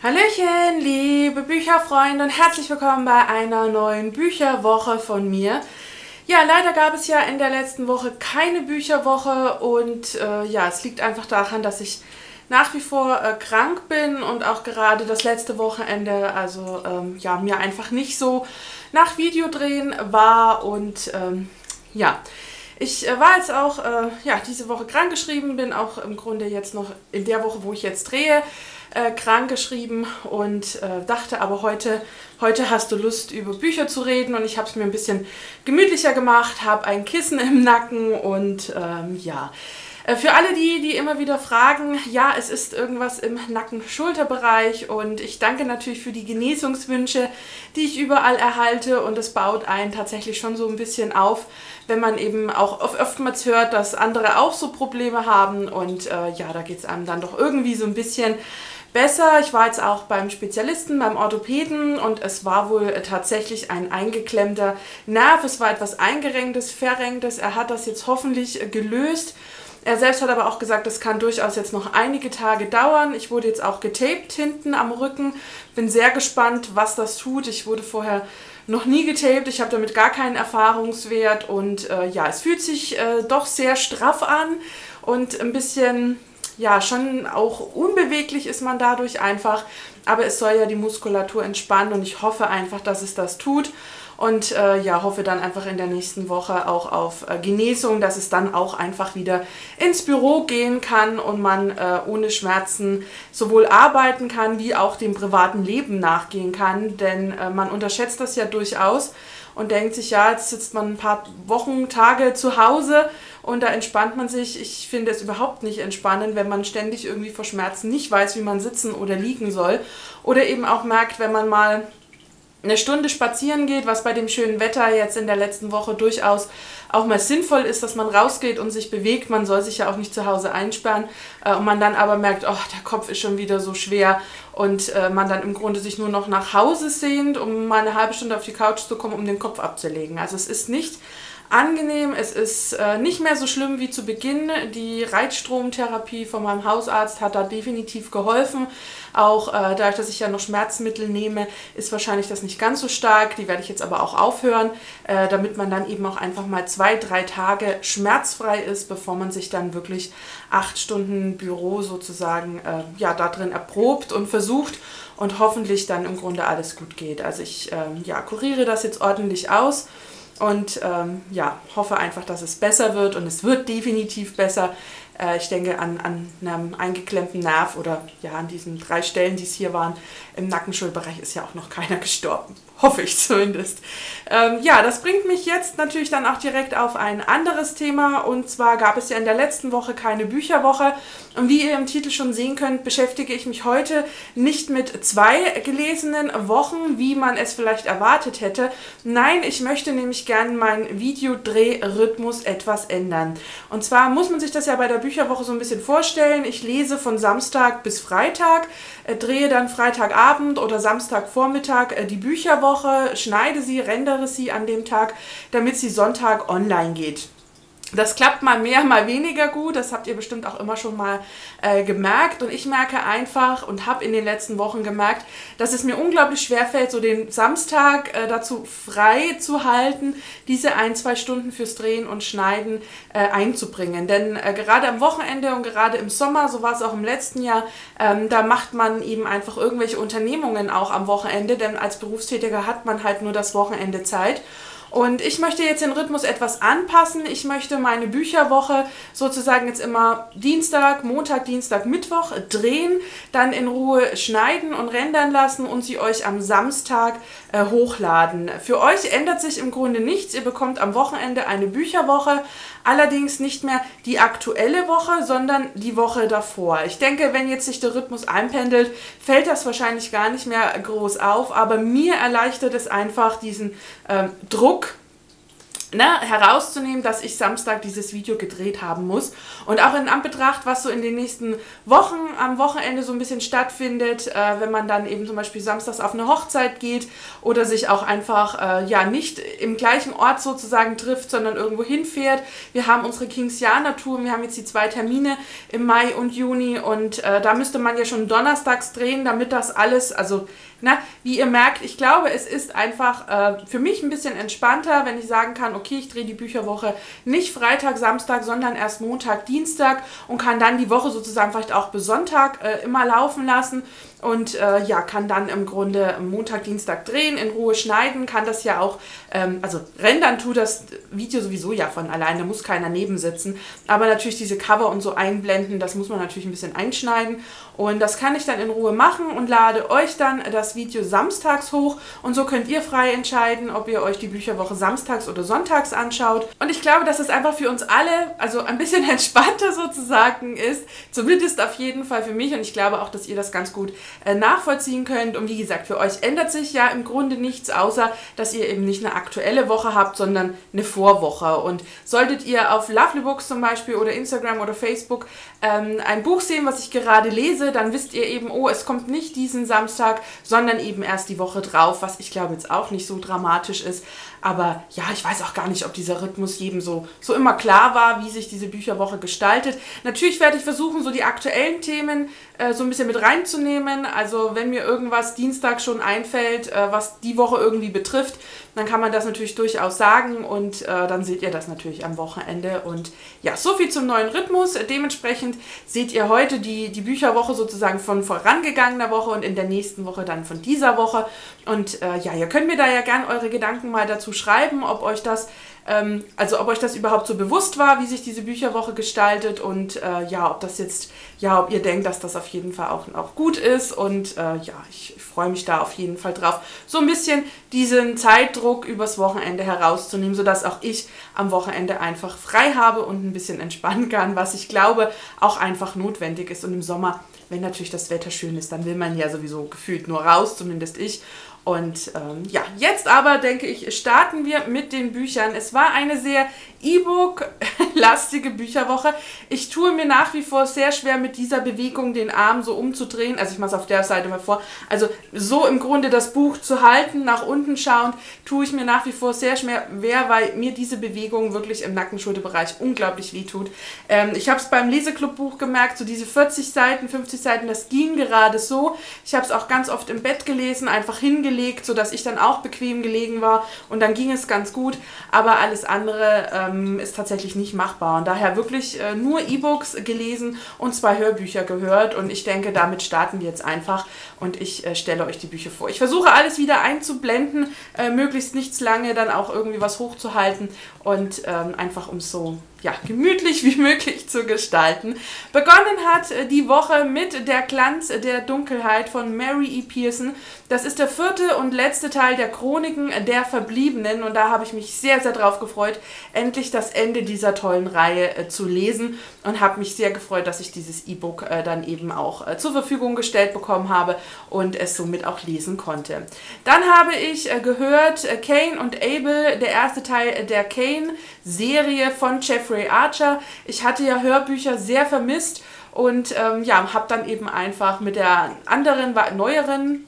Hallöchen, liebe Bücherfreunde und herzlich willkommen bei einer neuen Bücherwoche von mir. Ja, leider gab es ja in der letzten Woche keine Bücherwoche und ja, es liegt einfach daran, dass ich nach wie vor krank bin und auch gerade das letzte Wochenende, also ja, mir einfach nicht so nach Videodrehen war und ja. Ich war jetzt auch ja, diese Woche krankgeschrieben, bin auch im Grunde jetzt noch in der Woche, wo ich jetzt drehe, krankgeschrieben und dachte aber heute hast du Lust über Bücher zu reden und ich habe es mir ein bisschen gemütlicher gemacht, habe ein Kissen im Nacken und ja. Für alle die immer wieder fragen, ja, es ist irgendwas im Nacken-Schulterbereich und ich danke natürlich für die Genesungswünsche, die ich überall erhalte und es baut einen tatsächlich schon so ein bisschen auf, wenn man eben auch oftmals hört, dass andere auch so Probleme haben und ja, da geht es einem dann doch irgendwie so ein bisschen besser. Ich war jetzt auch beim Spezialisten, beim Orthopäden und es war wohl tatsächlich ein eingeklemmter Nerv, es war etwas eingerenktes, verrenktes, er hat das jetzt hoffentlich gelöst. Er selbst hat aber auch gesagt, das kann durchaus jetzt noch einige Tage dauern. Ich wurde jetzt auch getaped hinten am Rücken. Bin sehr gespannt, was das tut. Ich wurde vorher noch nie getaped. Ich habe damit gar keinen Erfahrungswert. Und ja, es fühlt sich doch sehr straff an und ein bisschen, ja, schon auch unbeweglich ist man dadurch einfach. Aber es soll ja die Muskulatur entspannen und ich hoffe einfach, dass es das tut. Und ja, hoffe dann einfach in der nächsten Woche auch auf Genesung, dass es dann auch einfach wieder ins Büro gehen kann und man ohne Schmerzen sowohl arbeiten kann, wie auch dem privaten Leben nachgehen kann. Denn man unterschätzt das ja durchaus und denkt sich, ja, jetzt sitzt man ein paar Wochen, Tage zu Hause und da entspannt man sich. Ich finde es überhaupt nicht entspannend, wenn man ständig irgendwie vor Schmerzen nicht weiß, wie man sitzen oder liegen soll. Oder eben auch merkt, wenn man mal eine Stunde spazieren geht, was bei dem schönen Wetter jetzt in der letzten Woche durchaus auch mal sinnvoll ist, dass man rausgeht und sich bewegt. Man soll sich ja auch nicht zu Hause einsperren und man dann aber merkt, oh, der Kopf ist schon wieder so schwer und man dann im Grunde sich nur noch nach Hause sehnt, um mal eine halbe Stunde auf die Couch zu kommen, um den Kopf abzulegen. Also es ist nicht angenehm, es ist nicht mehr so schlimm wie zu Beginn. Die Reizstromtherapie von meinem Hausarzt hat da definitiv geholfen. Auch dadurch, dass ich ja noch Schmerzmittel nehme, ist wahrscheinlich das nicht ganz so stark. Die werde ich jetzt aber auch aufhören, damit man dann eben auch einfach mal 2-3 Tage schmerzfrei ist, bevor man sich dann wirklich 8 Stunden Büro sozusagen ja, da drin erprobt und versucht und hoffentlich dann im Grunde alles gut geht. Also ich ja, kuriere das jetzt ordentlich aus. Und ja, hoffe einfach, dass es besser wird und es wird definitiv besser. Ich denke, an einem eingeklemmten Nerv oder ja, an diesen 3 Stellen, die es hier waren, im Nackenschulterbereich ist ja auch noch keiner gestorben. Hoffe ich zumindest. Ja, das bringt mich jetzt natürlich dann auch direkt auf ein anderes Thema. Und zwar gab es ja in der letzten Woche keine Bücherwoche. Und wie ihr im Titel schon sehen könnt, beschäftige ich mich heute nicht mit 2 gelesenen Wochen, wie man es vielleicht erwartet hätte. Nein, ich möchte nämlich gerne meinen Videodrehrhythmus etwas ändern. Und zwar muss man sich das ja bei der Bücherwoche so ein bisschen vorstellen. Ich lese von Samstag bis Freitag, drehe dann Freitagabend oder Samstagvormittag die Bücherwoche, schneide sie, rendere sie an dem Tag, damit sie Sonntag online geht. Das klappt mal mehr, mal weniger gut, das habt ihr bestimmt auch immer schon mal gemerkt und ich merke einfach und habe in den letzten Wochen gemerkt, dass es mir unglaublich schwer fällt, so den Samstag dazu frei zu halten, diese 1-2 Stunden fürs Drehen und Schneiden einzubringen. Denn gerade am Wochenende und gerade im Sommer, so war es auch im letzten Jahr, da macht man eben einfach irgendwelche Unternehmungen auch am Wochenende, denn als Berufstätiger hat man halt nur das Wochenende Zeit. Und ich möchte jetzt den Rhythmus etwas anpassen. Ich möchte meine Bücherwoche sozusagen jetzt immer Dienstag, Montag, Dienstag, Mittwoch drehen, dann in Ruhe schneiden und rendern lassen und sie euch am Samstag hochladen. Für euch ändert sich im Grunde nichts. Ihr bekommt am Wochenende eine Bücherwoche, allerdings nicht mehr die aktuelle Woche, sondern die Woche davor. Ich denke, wenn jetzt sich der Rhythmus einpendelt, fällt das wahrscheinlich gar nicht mehr groß auf, aber mir erleichtert es einfach diesen Druck, herauszunehmen, dass ich Samstag dieses Video gedreht haben muss. Und auch in Anbetracht, was so in den nächsten Wochen am Wochenende so ein bisschen stattfindet, wenn man dann eben zum Beispiel samstags auf eine Hochzeit geht oder sich auch einfach nicht im gleichen Ort sozusagen trifft, sondern irgendwo hinfährt. Wir haben unsere Kingsiana-Tour, wir haben jetzt die 2 Termine im Mai und Juni und da müsste man ja schon donnerstags drehen, damit das alles, also wie ihr merkt, ich glaube, es ist einfach für mich ein bisschen entspannter, wenn ich sagen kann, okay, ich drehe die Bücherwoche nicht Freitag, Samstag, sondern erst Montag, Dienstag und kann dann die Woche sozusagen vielleicht auch bis Sonntag immer laufen lassen und kann dann im Grunde Montag, Dienstag drehen, in Ruhe schneiden, kann das ja auch, also rendern tut das Video sowieso ja von allein, da muss keiner neben sitzen, aber natürlich diese Cover und so einblenden, das muss man natürlich ein bisschen einschneiden und das kann ich dann in Ruhe machen und lade euch dann das Video samstags hoch und so könnt ihr frei entscheiden, ob ihr euch die Bücherwoche samstags oder sonntags anschaut. Und ich glaube, dass es einfach für uns alle, also ein bisschen entspannter sozusagen ist, zumindest auf jeden Fall für mich und ich glaube auch, dass ihr das ganz gut nachvollziehen könnt. Und wie gesagt, für euch ändert sich ja im Grunde nichts, außer dass ihr eben nicht eine aktuelle Woche habt, sondern eine Vorwoche. Und solltet ihr auf Lovely Books zum Beispiel oder Instagram oder Facebook ein Buch sehen, was ich gerade lese, dann wisst ihr eben, oh, es kommt nicht diesen Samstag, sondern eben erst die Woche drauf, was ich glaube jetzt auch nicht so dramatisch ist. Aber ja, ich weiß auch gar nicht, ob dieser Rhythmus jedem so immer klar war, wie sich diese Bücherwoche gestaltet. Natürlich werde ich versuchen, so die aktuellen Themen so ein bisschen mit reinzunehmen. Also wenn mir irgendwas Dienstag schon einfällt, was die Woche irgendwie betrifft, dann kann man das natürlich durchaus sagen und dann seht ihr das natürlich am Wochenende. Und ja, so viel zum neuen Rhythmus. Dementsprechend seht ihr heute die Bücherwoche sozusagen von vorangegangener Woche und in der nächsten Woche dann von dieser Woche. Und ihr könnt mir da ja gern eure Gedanken mal dazu schreiben, ob euch das überhaupt so bewusst war, wie sich diese Bücherwoche gestaltet und ob ihr denkt, dass das auf jeden Fall auch gut ist und ich freue mich da auf jeden Fall drauf, so ein bisschen diesen Zeitdruck übers Wochenende herauszunehmen, sodass auch ich am Wochenende einfach frei habe und ein bisschen entspannen kann, was ich glaube auch einfach notwendig ist und im Sommer, wenn natürlich das Wetter schön ist, dann will man ja sowieso gefühlt nur raus, zumindest ich. Und jetzt aber, denke ich, starten wir mit den Büchern. Es war eine sehr E-Book-lastige Bücherwoche. Ich tue mir nach wie vor sehr schwer mit dieser Bewegung, den Arm so umzudrehen. Also ich mache es auf der Seite mal vor. Also so im Grunde das Buch zu halten, nach unten schauend, tue ich mir nach wie vor sehr schwer, weil mir diese Bewegung wirklich im Nacken-Schulterbereich unglaublich wehtut. Ich habe es beim Leseclub-Buch gemerkt, so diese 40 Seiten, 50 Seiten, das ging gerade so. Ich habe es auch ganz oft im Bett gelesen, einfach hingelegt, sodass ich dann auch bequem gelegen war und dann ging es ganz gut, aber alles andere ist tatsächlich nicht machbar und daher wirklich nur E-Books gelesen und 2 Hörbücher gehört und ich denke, damit starten wir jetzt einfach und ich stelle euch die Bücher vor. Ich versuche alles wieder einzublenden, möglichst nichts lange, dann auch irgendwie was hochzuhalten und einfach um so gemütlich wie möglich zu gestalten. Begonnen hat die Woche mit Der Glanz der Dunkelheit von Mary E. Pearson. Das ist der 4. und letzte Teil der Chroniken der Verbliebenen und da habe ich mich sehr, sehr drauf gefreut, endlich das Ende dieser tollen Reihe zu lesen und habe mich sehr gefreut, dass ich dieses E-Book dann eben auch zur Verfügung gestellt bekommen habe und es somit auch lesen konnte. Dann habe ich gehört Cain und Abel, der erste Teil der Cain-Serie von Jeffrey Archer. Ich hatte ja Hörbücher sehr vermisst und habe dann eben einfach mit der anderen, neueren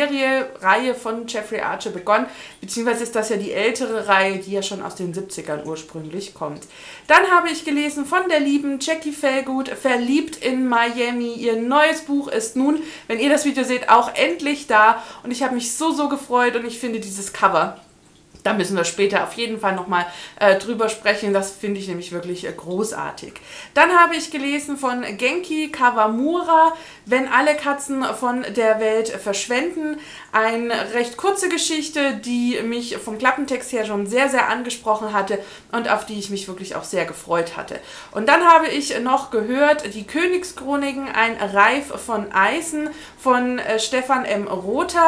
Reihe von Jeffrey Archer begonnen, beziehungsweise ist das ja die ältere Reihe, die ja schon aus den 70ern ursprünglich kommt. Dann habe ich gelesen von der lieben Jackie Fellgood, Verliebt in Miami. Ihr neues Buch ist nun, wenn ihr das Video seht, auch endlich da und ich habe mich so gefreut und ich finde dieses Cover, da müssen wir später auf jeden Fall nochmal drüber sprechen. Das finde ich nämlich wirklich großartig. Dann habe ich gelesen von Genki Kawamura, Wenn alle Katzen von der Welt verschwenden. Eine recht kurze Geschichte, die mich vom Klappentext her schon sehr, sehr angesprochen hatte und auf die ich mich wirklich auch sehr gefreut hatte. Und dann habe ich noch gehört, die Königschroniken, ein Reif von Eisen von Stefan M. Rother.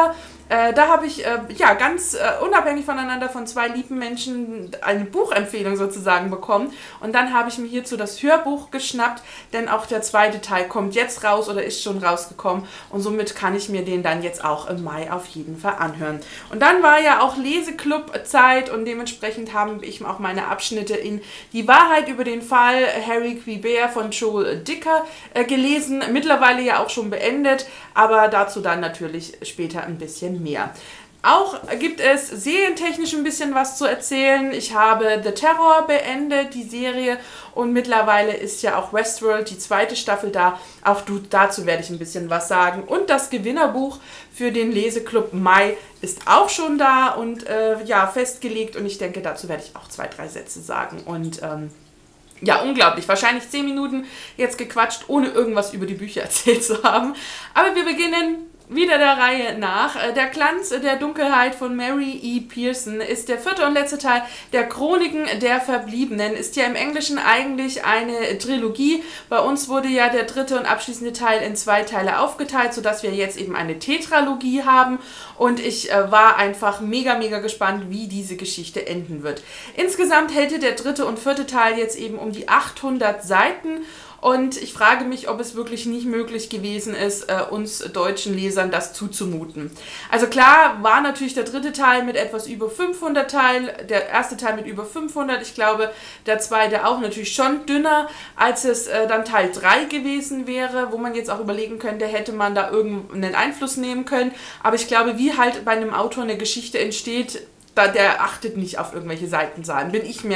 Da habe ich ja ganz unabhängig voneinander von zwei lieben Menschen eine Buchempfehlung sozusagen bekommen. Und dann habe ich mir hierzu das Hörbuch geschnappt, denn auch der zweite Teil kommt jetzt raus oder ist schon rausgekommen. Und somit kann ich mir den dann jetzt auch im Mai auf jeden Fall anhören. Und dann war ja auch Leseclub-Zeit und dementsprechend habe ich auch meine Abschnitte in Die Wahrheit über den Fall Harry Quebert von Joel Dicker gelesen. Mittlerweile ja auch schon beendet, aber dazu dann natürlich später ein bisschen mehr. Auch gibt es serientechnisch ein bisschen was zu erzählen. Ich habe The Terror beendet, die Serie, und mittlerweile ist ja auch Westworld, die zweite Staffel da. Auch dazu werde ich ein bisschen was sagen. Und das Gewinnerbuch für den Leseclub Mai ist auch schon da und ja, festgelegt, und ich denke, dazu werde ich auch 2, 3 Sätze sagen. Und ja, unglaublich. Wahrscheinlich 10 Minuten jetzt gequatscht, ohne irgendwas über die Bücher erzählt zu haben. Aber wir beginnen wieder der Reihe nach. Der Glanz der Dunkelheit von Mary E. Pearson ist der 4. und letzte Teil der Chroniken der Verbliebenen. Ist ja im Englischen eigentlich eine Trilogie. Bei uns wurde ja der 3. und abschließende Teil in 2 Teile aufgeteilt, sodass wir jetzt eben eine Tetralogie haben. Und ich war einfach mega, mega gespannt, wie diese Geschichte enden wird. Insgesamt hält der 3. und 4. Teil jetzt eben um die 800 Seiten. Und ich frage mich, ob es wirklich nicht möglich gewesen ist, uns deutschen Lesern das zuzumuten. Also klar war natürlich der 3. Teil mit etwas über 500 Teil, der erste Teil mit über 500. Ich glaube, der zweite auch natürlich schon dünner, als es dann Teil 3 gewesen wäre, wo man jetzt auch überlegen könnte, hätte man da irgendeinen Einfluss nehmen können. Aber ich glaube, wie halt bei einem Autor eine Geschichte entsteht, der achtet nicht auf irgendwelche Seitenzahlen,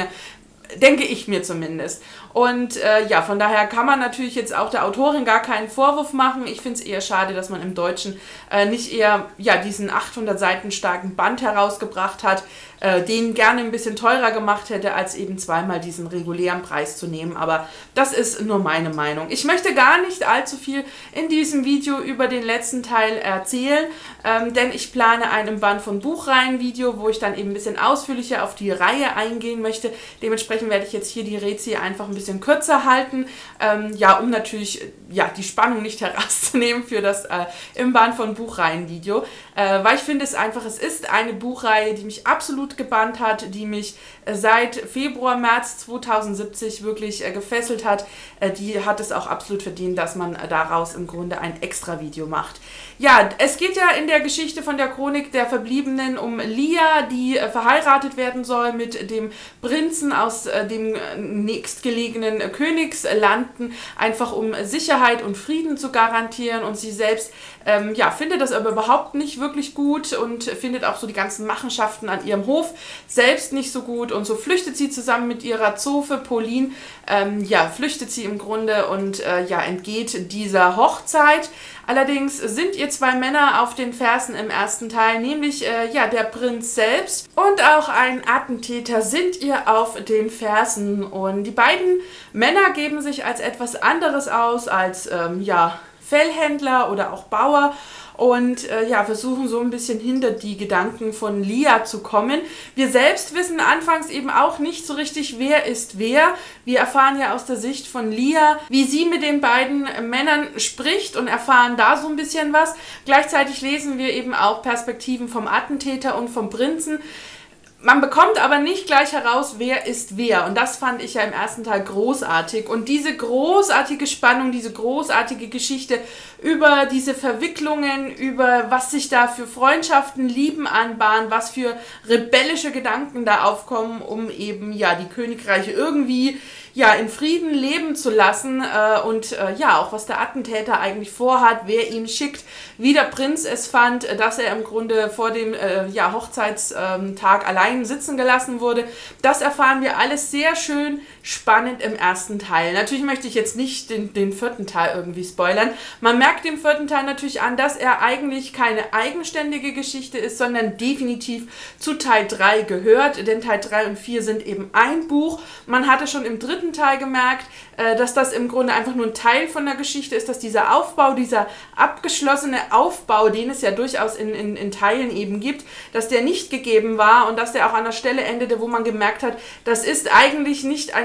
denke ich mir zumindest. Und ja, von daher kann man natürlich jetzt auch der Autorin gar keinen Vorwurf machen. Ich finde es eher schade, dass man im Deutschen nicht eher ja, diesen 800 Seiten starken Band herausgebracht hat, den gerne ein bisschen teurer gemacht hätte, als eben zweimal diesen regulären Preis zu nehmen. Aber das ist nur meine Meinung. Ich möchte gar nicht allzu viel in diesem Video über den letzten Teil erzählen, denn ich plane ein im Band von Buchreihen-Video, wo ich dann eben ein bisschen ausführlicher auf die Reihe eingehen möchte. Dementsprechend werde ich jetzt hier die Rezi einfach ein bisschen kürzer halten, ja, um natürlich ja, die Spannung nicht herauszunehmen für das im Band von Buchreihen-Video, weil ich finde es einfach, es ist eine Buchreihe, die mich absolut gebannt hat, die mich seit Februar, März 2070 wirklich gefesselt hat. Die hat es auch absolut verdient, dass man daraus im Grunde ein Extra-Video macht. Ja, es geht ja in der Geschichte von der Chronik der Verbliebenen um Lia, die verheiratet werden soll mit dem Prinzen aus dem nächstgelegenen Königslanden, einfach um Sicherheit und Frieden zu garantieren, und sie selbst ja, findet das aber überhaupt nicht wirklich gut und findet auch so die ganzen Machenschaften an ihrem Hof selbst nicht so gut, und so flüchtet sie zusammen mit ihrer Zofe Pauline, ja, flüchtet sie im Grunde und ja, entgeht dieser Hochzeit. Allerdings sind ihr 2 Männer auf den Fersen im ersten Teil, nämlich ja, der Prinz selbst und auch ein Attentäter sind ihr auf den Fersen, und die beiden Männer geben sich als etwas anderes aus als ja, Fellhändler oder auch Bauer und ja, versuchen so ein bisschen hinter die Gedanken von Lia zu kommen. Wir selbst wissen anfangs eben auch nicht so richtig, wer ist wer. Wir erfahren ja aus der Sicht von Lia, wie sie mit den beiden Männern spricht, und erfahren da so ein bisschen was. Gleichzeitig lesen wir eben auch Perspektiven vom Attentäter und vom Prinzen. Man bekommt aber nicht gleich heraus, wer ist wer. Und das fand ich ja im ersten Teil großartig. Und diese großartige Spannung, diese großartige Geschichte über diese Verwicklungen, über was sich da für Freundschaften, Lieben anbahnen, was für rebellische Gedanken da aufkommen, um eben ja die Königreiche irgendwie ja, in Frieden leben zu lassen und ja, auch was der Attentäter eigentlich vorhat, wer ihm schickt, wie der Prinz es fand, dass er im Grunde vor dem ja, Hochzeitstag allein sitzen gelassen wurde. Das erfahren wir alles sehr schön spannend im ersten Teil. Natürlich möchte ich jetzt nicht den 4. Teil irgendwie spoilern. Man merkt dem 4. Teil natürlich an, dass er eigentlich keine eigenständige Geschichte ist, sondern definitiv zu Teil 3 gehört, denn Teil 3 und 4 sind eben ein Buch. Man hatte schon im 3. Teil gemerkt, dass das im Grunde einfach nur ein Teil von der Geschichte ist, dass dieser Aufbau, dieser abgeschlossene Aufbau, den es ja durchaus in Teilen eben gibt, dass der nicht gegeben war und dass der auch an der Stelle endete, wo man gemerkt hat, das ist eigentlich nicht ein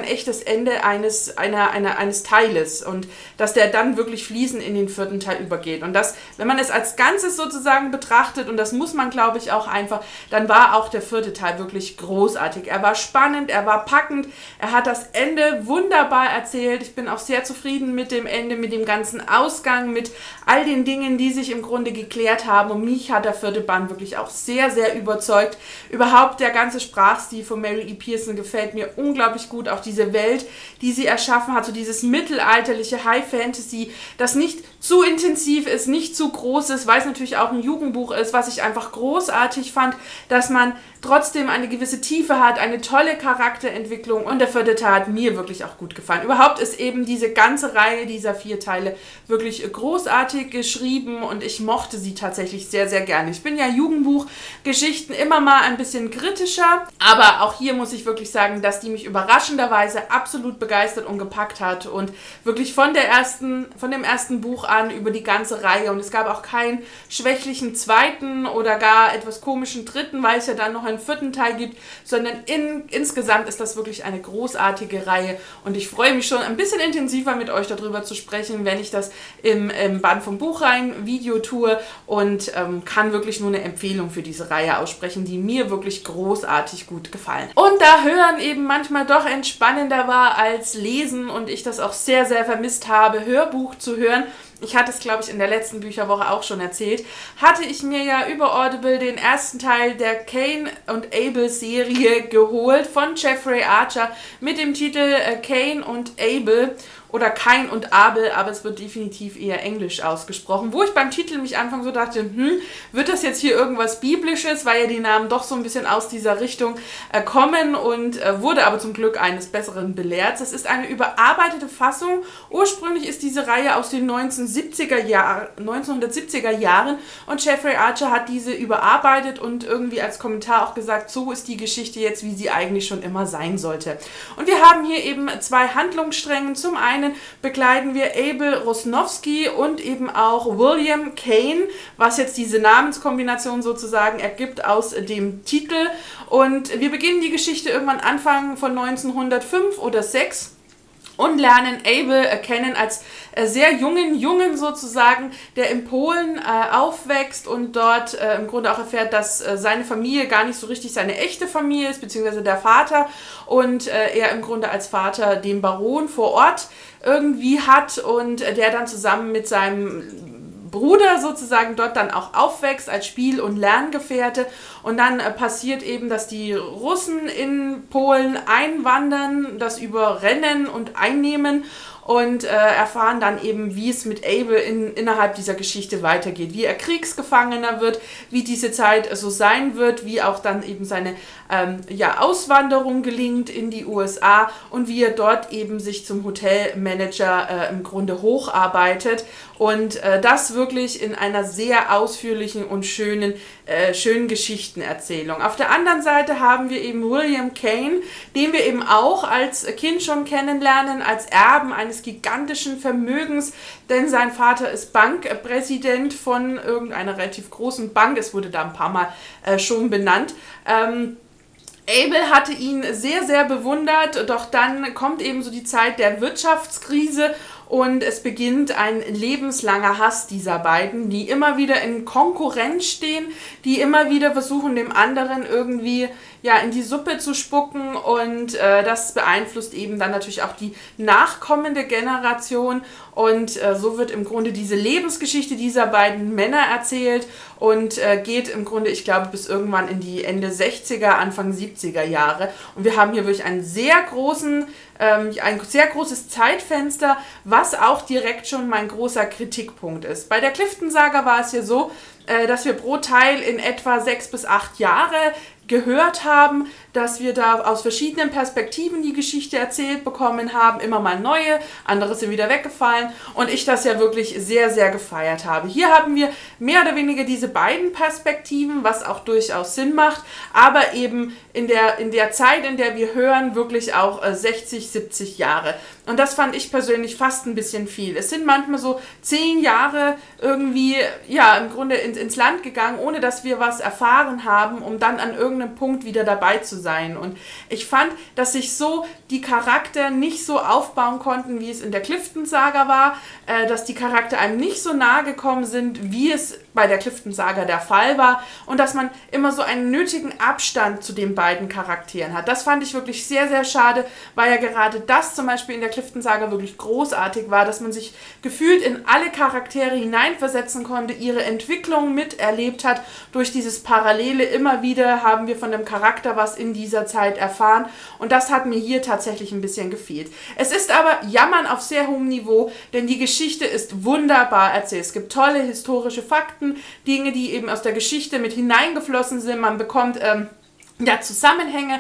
echtes Ende eines Teiles und dass der dann wirklich fließend in den 4. Teil übergeht. Und das, wenn man es als Ganzes sozusagen betrachtet, und das muss man, glaube ich, auch einfach, dann war auch der 4. Teil wirklich großartig. Er war spannend, er war packend, er hat das Ende wunderbar erzählt. Ich bin auch sehr zufrieden mit dem Ende, mit dem ganzen Ausgang, mit all den Dingen, die sich im Grunde geklärt haben. Und mich hat der 4. Band wirklich auch sehr, sehr überzeugt. Überhaupt der ganze Sprachstil von Mary E. Pearson gefällt mir unglaublich gut. Auch diese Welt, die sie erschaffen hat, so dieses mittelalterliche High Fantasy, das nicht zu intensiv ist, nicht zu groß ist, weil es natürlich auch ein Jugendbuch ist, was ich einfach großartig fand, dass man trotzdem eine gewisse Tiefe hat, eine tolle Charakterentwicklung, und der 4. Teil hat mir wirklich auch gut gefallen. Überhaupt ist eben diese ganze Reihe dieser 4 Teile wirklich großartig geschrieben und ich mochte sie tatsächlich sehr, sehr gerne. Ich bin ja Jugendbuchgeschichten immer mal ein bisschen kritischer, aber auch hier muss ich wirklich sagen, dass die mich überraschenderweise absolut begeistert und gepackt hat und wirklich von dem ersten Buch an über die ganze Reihe, und es gab auch keinen schwächlichen 2. oder gar etwas komischen 3., weil es ja dann noch einen 4. Teil gibt, sondern insgesamt ist das wirklich eine großartige Reihe und ich freue mich schon ein bisschen intensiver mit euch darüber zu sprechen, wenn ich das im Band vom Buchreihen Video tue, und kann wirklich nur eine Empfehlung für diese Reihe aussprechen, die mir wirklich großartig gut gefallen. Und da Hören eben manchmal doch entspannender war als Lesen und ich das auch sehr, sehr vermisst habe, Hörbuch zu hören, ich hatte es, glaube ich, in der letzten Bücherwoche auch schon erzählt, hatte ich mir ja über Audible den ersten Teil der Cain und Abel Serie geholt von Jeffrey Archer mit dem Titel Cain und Abel oder Kain und Abel, aber es wird definitiv eher englisch ausgesprochen, wo ich beim Titel mich anfangs so dachte, wird das jetzt hier irgendwas Biblisches, weil ja die Namen doch so ein bisschen aus dieser Richtung kommen, und wurde aber zum Glück eines Besseren belehrt. Es ist eine überarbeitete Fassung. Ursprünglich ist diese Reihe aus den 1970er Jahren und Jeffrey Archer hat diese überarbeitet und irgendwie als Kommentar auch gesagt, so ist die Geschichte jetzt, wie sie eigentlich schon immer sein sollte. Und wir haben hier eben 2 Handlungsstränge. Zum einen begleiten wir Abel Rosnowski und eben auch William Cain, was jetzt diese Namenskombination sozusagen ergibt aus dem Titel. Und wir beginnen die Geschichte irgendwann Anfang von 1905 oder 6. Und lernen Abel kennen als sehr Jungen sozusagen, der in Polen aufwächst und dort im Grunde auch erfährt, dass seine Familie gar nicht so richtig seine echte Familie ist, beziehungsweise der Vater, und er im Grunde als Vater den Baron vor Ort irgendwie hat und der dann zusammen mit seinem Bruder sozusagen dort dann auch aufwächst als Spiel- und Lerngefährte, und dann passiert eben, dass die Russen in Polen einwandern, das überrennen und einnehmen und erfahren dann eben, wie es mit Abel innerhalb dieser Geschichte weitergeht, wie er Kriegsgefangener wird, wie diese Zeit so sein wird, wie auch dann eben seine Auswanderung gelingt in die USA und wie er dort eben sich zum Hotelmanager im Grunde hocharbeitet, und das wirklich in einer sehr ausführlichen und schönen Geschichtenerzählung. Auf der anderen Seite haben wir eben William Cain, den wir eben auch als Kind schon kennenlernen, als Erben eines gigantischen Vermögens, denn sein Vater ist Bankpräsident von irgendeiner relativ großen Bank, es wurde da ein paar Mal schon benannt. Abel hatte ihn sehr, sehr bewundert, doch dann kommt eben so die Zeit der Wirtschaftskrise und es beginnt ein lebenslanger Hass dieser beiden, die immer wieder in Konkurrenz stehen, die immer wieder versuchen, dem anderen irgendwie in die Suppe zu spucken, und das beeinflusst eben dann natürlich auch die nachkommende Generation, und so wird im Grunde diese Lebensgeschichte dieser beiden Männer erzählt und geht im Grunde, ich glaube, bis irgendwann in die Ende 60er, Anfang 70er Jahre, und wir haben hier wirklich ein sehr großes Zeitfenster, was auch direkt schon mein großer Kritikpunkt ist. Bei der Clifton-Saga war es hier so, dass wir pro Teil in etwa 6 bis 8 Jahre gehört haben, dass wir da aus verschiedenen Perspektiven die Geschichte erzählt bekommen haben, immer mal neue, andere sind wieder weggefallen, und ich das ja wirklich sehr, sehr gefeiert habe. Hier haben wir mehr oder weniger diese beiden Perspektiven, was auch durchaus Sinn macht, aber eben in der Zeit, in der wir hören, wirklich auch 60, 70 Jahre. Und das fand ich persönlich fast ein bisschen viel. Es sind manchmal so 10 Jahre irgendwie, im Grunde ins Land gegangen, ohne dass wir was erfahren haben, um dann an irgendeinem irgendeinem Punkt wieder dabei zu sein. Und ich fand, dass sich so die Charakter nicht so aufbauen konnten, wie es in der Clifton-Saga war, dass die Charakter einem nicht so nahe gekommen sind, wie es bei der Clifton-Saga der Fall war und dass man immer so einen nötigen Abstand zu den beiden Charakteren hat. Das fand ich wirklich sehr, sehr schade, weil ja gerade das zum Beispiel in der Clifton-Saga wirklich großartig war, dass man sich gefühlt in alle Charaktere hineinversetzen konnte, ihre Entwicklung miterlebt hat. Durch dieses Parallele immer wieder haben wir von dem Charakter was in dieser Zeit erfahren und das hat mir hier tatsächlich ein bisschen gefehlt. Es ist aber Jammern auf sehr hohem Niveau, denn die Geschichte ist wunderbar erzählt. Es gibt tolle historische Fakten, Dinge, die eben aus der Geschichte mit hineingeflossen sind. Man bekommt Zusammenhänge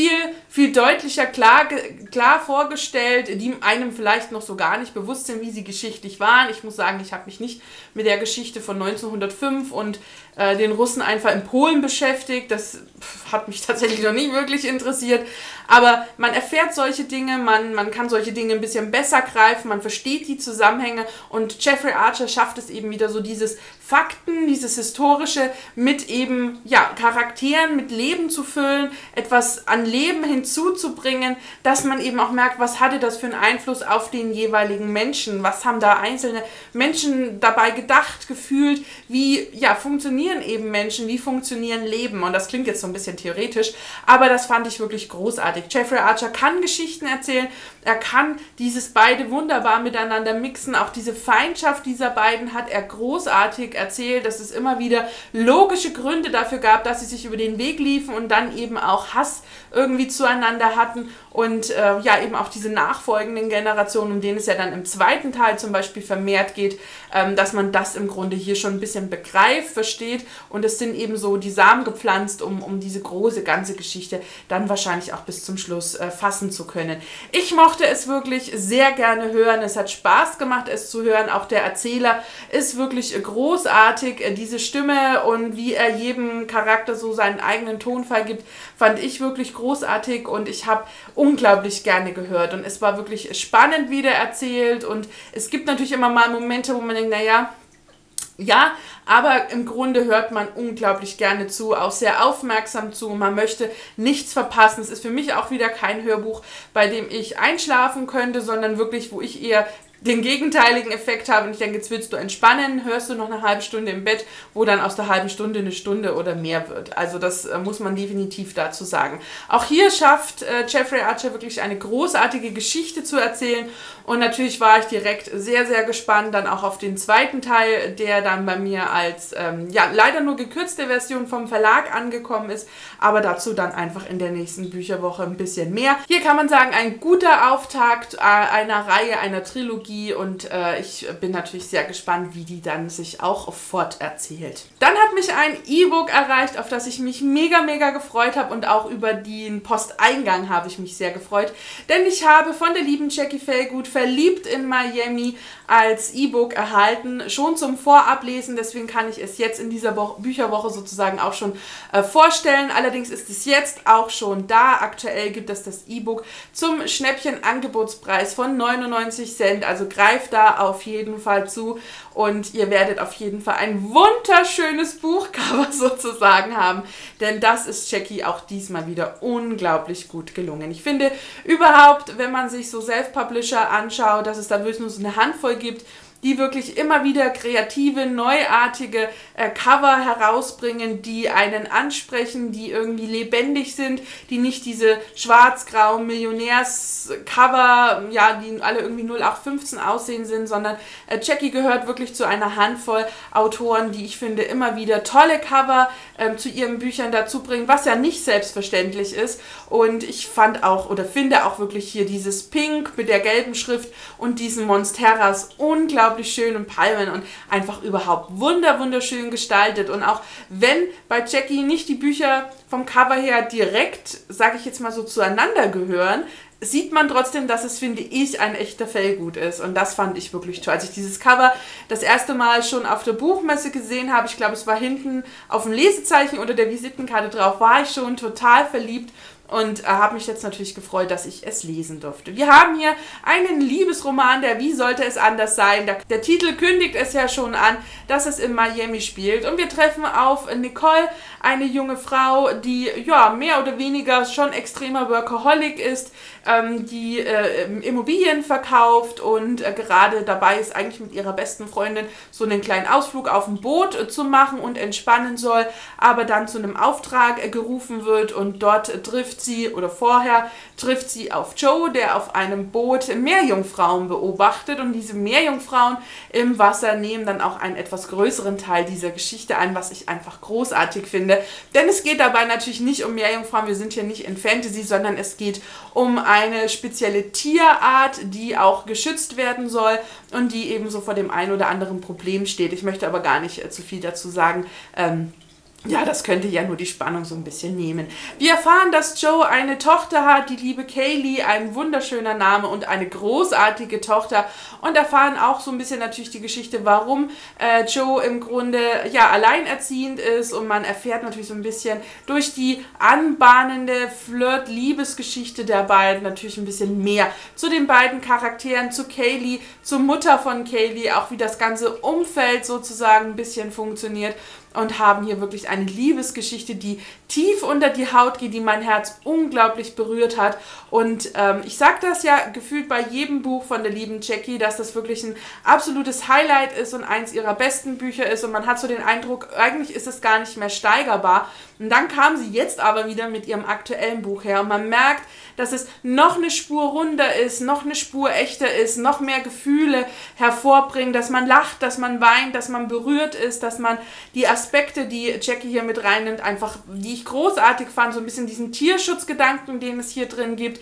viel deutlicher klar vorgestellt, die einem vielleicht noch so gar nicht bewusst sind, wie sie geschichtlich waren. Ich muss sagen, ich habe mich nicht mit der Geschichte von 1905 und den Russen einfach in Polen beschäftigt. Das hat mich tatsächlich noch nie wirklich interessiert. Aber man erfährt solche Dinge, man kann solche Dinge ein bisschen besser greifen, man versteht die Zusammenhänge und Jeffrey Archer schafft es eben wieder so dieses Fakten, dieses Historische mit eben, Charakteren, mit Leben zu füllen, etwas an Leben hinzuzubringen, dass man eben auch merkt, was hatte das für einen Einfluss auf den jeweiligen Menschen, was haben da einzelne Menschen dabei gedacht, gefühlt, wie funktionieren eben Menschen, wie funktionieren Leben und das klingt jetzt so ein bisschen theoretisch, aber das fand ich wirklich großartig. Jeffrey Archer kann Geschichten erzählen, er kann dieses beide wunderbar miteinander mixen, auch diese Feindschaft dieser beiden hat er großartig erzählt, dass es immer wieder logische Gründe dafür gab, dass sie sich über den Weg liefen und dann eben auch Hass irgendwie zueinander hatten und eben auch diese nachfolgenden Generationen, um denen es ja dann im zweiten Teil zum Beispiel vermehrt geht, dass man das im Grunde hier schon ein bisschen begreift, versteht und es sind eben so die Samen gepflanzt, um diese große ganze Geschichte dann wahrscheinlich auch bis zum Schluss fassen zu können. Ich mochte es wirklich sehr gerne hören, es hat Spaß gemacht, es zu hören, auch der Erzähler ist wirklich großartig, diese Stimme und wie er jedem Charakter so seinen eigenen Tonfall gibt, fand ich wirklich großartig und ich habe unglaublich gerne gehört und es war wirklich spannend wieder erzählt und es gibt natürlich immer mal Momente, wo man denkt, aber im Grunde hört man unglaublich gerne zu, auch sehr aufmerksam zu. Man möchte nichts verpassen. Es ist für mich auch wieder kein Hörbuch, bei dem ich einschlafen könnte, sondern wirklich, wo ich eher den gegenteiligen Effekt habe und ich denke, jetzt willst du entspannen, hörst du noch eine halbe Stunde im Bett, wo dann aus der halben Stunde eine Stunde oder mehr wird. Also das muss man definitiv dazu sagen. Auch hier schafft Jeffrey Archer wirklich eine großartige Geschichte zu erzählen und natürlich war ich direkt sehr, sehr gespannt dann auch auf den zweiten Teil, der dann bei mir als leider nur gekürzte Version vom Verlag angekommen ist, aber dazu dann einfach in der nächsten Bücherwoche ein bisschen mehr. Hier kann man sagen, ein guter Auftakt einer Reihe, einer Trilogie und ich bin natürlich sehr gespannt, wie die dann sich auch forterzählt. Dann hat mich ein E-Book erreicht, auf das ich mich mega, mega gefreut habe und auch über den Posteingang habe ich mich sehr gefreut, denn ich habe von der lieben Jackie Fairgood Verliebt in Miami als E-Book erhalten, schon zum Vorablesen, deswegen kann ich es jetzt in dieser Bücherwoche sozusagen auch schon vorstellen. Allerdings ist es jetzt auch schon da. Aktuell gibt es das E-Book zum Schnäppchen-Angebotspreis von 99 Cent, also greift da auf jeden Fall zu und ihr werdet auf jeden Fall ein wunderschönes Buchcover sozusagen haben, denn das ist Jackie auch diesmal wieder unglaublich gut gelungen. Ich finde überhaupt, wenn man sich so Self-Publisher anschaut, dass es da wirklich nur so eine Handvoll gibt, die wirklich immer wieder kreative, neuartige Cover herausbringen, die einen ansprechen, die irgendwie lebendig sind, die nicht diese schwarz-grauen Millionärs-Cover, die alle irgendwie 0815 aussehen sind, sondern Jackie gehört wirklich zu einer Handvoll Autoren, die ich finde immer wieder tolle Cover zu ihren Büchern dazu bringen, was ja nicht selbstverständlich ist. Und ich finde auch wirklich hier dieses Pink mit der gelben Schrift und diesen Monsteras unglaublich schön und Palmen und einfach überhaupt wunderschön gestaltet. Und auch wenn bei Jackie nicht die Bücher vom Cover her direkt, sage ich jetzt mal so, zueinander gehören, sieht man trotzdem, dass es, finde ich, ein echter Fellgut ist. Und das fand ich wirklich toll. Als ich dieses Cover das erste Mal schon auf der Buchmesse gesehen habe, ich glaube, es war hinten auf dem Lesezeichen oder der Visitenkarte drauf, war ich schon total verliebt. Und habe mich jetzt natürlich gefreut, dass ich es lesen durfte. Wir haben hier einen Liebesroman, der Wie sollte es anders sein? Der Titel kündigt es ja schon an, dass es in Miami spielt. Und wir treffen auf Nicole, eine junge Frau, die ja mehr oder weniger schon extremer Workaholic ist, die Immobilien verkauft und gerade dabei ist, eigentlich mit ihrer besten Freundin so einen kleinen Ausflug auf dem Boot zu machen und entspannen soll, aber dann zu einem Auftrag gerufen wird und dort trifft sie auf Joe, der auf einem Boot Meerjungfrauen beobachtet, und diese Meerjungfrauen im Wasser nehmen dann auch einen etwas größeren Teil dieser Geschichte ein, was ich einfach großartig finde, denn es geht dabei natürlich nicht um Meerjungfrauen, wir sind hier nicht in Fantasy, sondern es geht um eine spezielle Tierart, die auch geschützt werden soll und die ebenso vor dem einen oder anderen Problem steht. Ich möchte aber gar nicht zu viel dazu sagen. Ja, das könnte ja nur die Spannung so ein bisschen nehmen. Wir erfahren, dass Joe eine Tochter hat, die liebe Kaylee, ein wunderschöner Name und eine großartige Tochter, und erfahren auch so ein bisschen natürlich die Geschichte, warum Joe im Grunde ja alleinerziehend ist, und man erfährt natürlich so ein bisschen durch die anbahnende Flirt-Liebesgeschichte der beiden natürlich ein bisschen mehr zu den beiden Charakteren, zu Kaylee, zur Mutter von Kaylee, auch wie das ganze Umfeld sozusagen ein bisschen funktioniert. Und haben hier wirklich eine Liebesgeschichte, die tief unter die Haut geht, die mein Herz unglaublich berührt hat. Und ich sage das ja gefühlt bei jedem Buch von der lieben Jackie, dass das wirklich ein absolutes Highlight ist und eins ihrer besten Bücher ist. Und man hat so den Eindruck, eigentlich ist es gar nicht mehr steigerbar. Und dann kam sie jetzt aber wieder mit ihrem aktuellen Buch her. Und man merkt, dass es noch eine Spur runder ist, noch eine Spur echter ist, noch mehr Gefühle hervorbringt, dass man lacht, dass man weint, dass man berührt ist, dass man die Aspekte, die Jackie hier mit reinnimmt, einfach, die ich großartig fand, so ein bisschen diesen Tierschutzgedanken, den es hier drin gibt,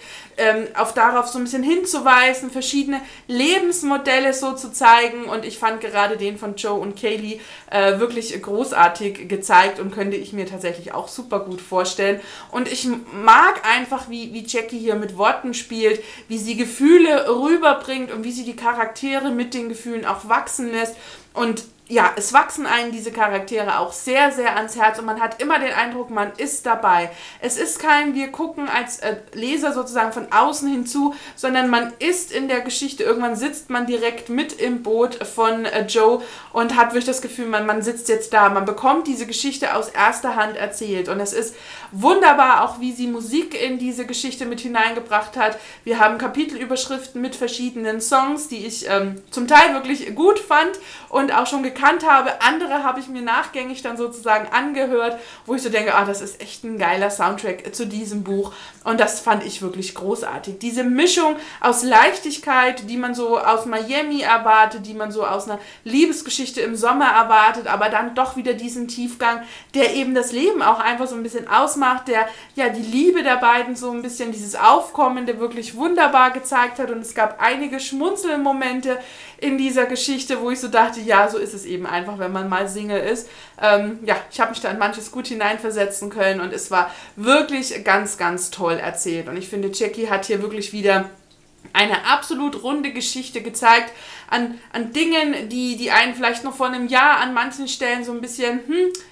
darauf so ein bisschen hinzuweisen, verschiedene Lebensmodelle so zu zeigen, und ich fand gerade den von Joe und Kaylee wirklich großartig gezeigt und könnte ich mir tatsächlich auch super gut vorstellen. Und ich mag einfach, wie Jackie hier mit Worten spielt, wie sie Gefühle rüberbringt und wie sie die Charaktere mit den Gefühlen auch wachsen lässt. Und ja, es wachsen einem diese Charaktere auch sehr, sehr ans Herz, und man hat immer den Eindruck, man ist dabei. Es ist kein, wir gucken als Leser sozusagen von außen hinzu, sondern man ist in der Geschichte. Irgendwann sitzt man direkt mit im Boot von Joe und hat wirklich das Gefühl, man sitzt jetzt da. Man bekommt diese Geschichte aus erster Hand erzählt, und es ist wunderbar, auch wie sie Musik in diese Geschichte mit hineingebracht hat. Wir haben Kapitelüberschriften mit verschiedenen Songs, die ich zum Teil wirklich gut fand und auch schon gekannt habe. Andere habe ich mir nachgängig dann sozusagen angehört, wo ich so denke, das ist echt ein geiler Soundtrack zu diesem Buch, und das fand ich wirklich großartig. Diese Mischung aus Leichtigkeit, die man so aus Miami erwartet, die man so aus einer Liebesgeschichte im Sommer erwartet, aber dann doch wieder diesen Tiefgang, der eben das Leben auch einfach so ein bisschen ausmacht, der ja die Liebe der beiden so ein bisschen, dieses Aufkommende wirklich wunderbar gezeigt hat, und es gab einige Schmunzelmomente in dieser Geschichte, wo ich so dachte, ja, so ist es eben einfach, wenn man mal Single ist. Ja, ich habe mich da in manches gut hineinversetzen können, und es war wirklich ganz, ganz toll erzählt. Und ich finde, Jackie hat hier wirklich wieder eine absolut runde Geschichte gezeigt an Dingen, die einen vielleicht noch vor einem Jahr an manchen Stellen so ein bisschen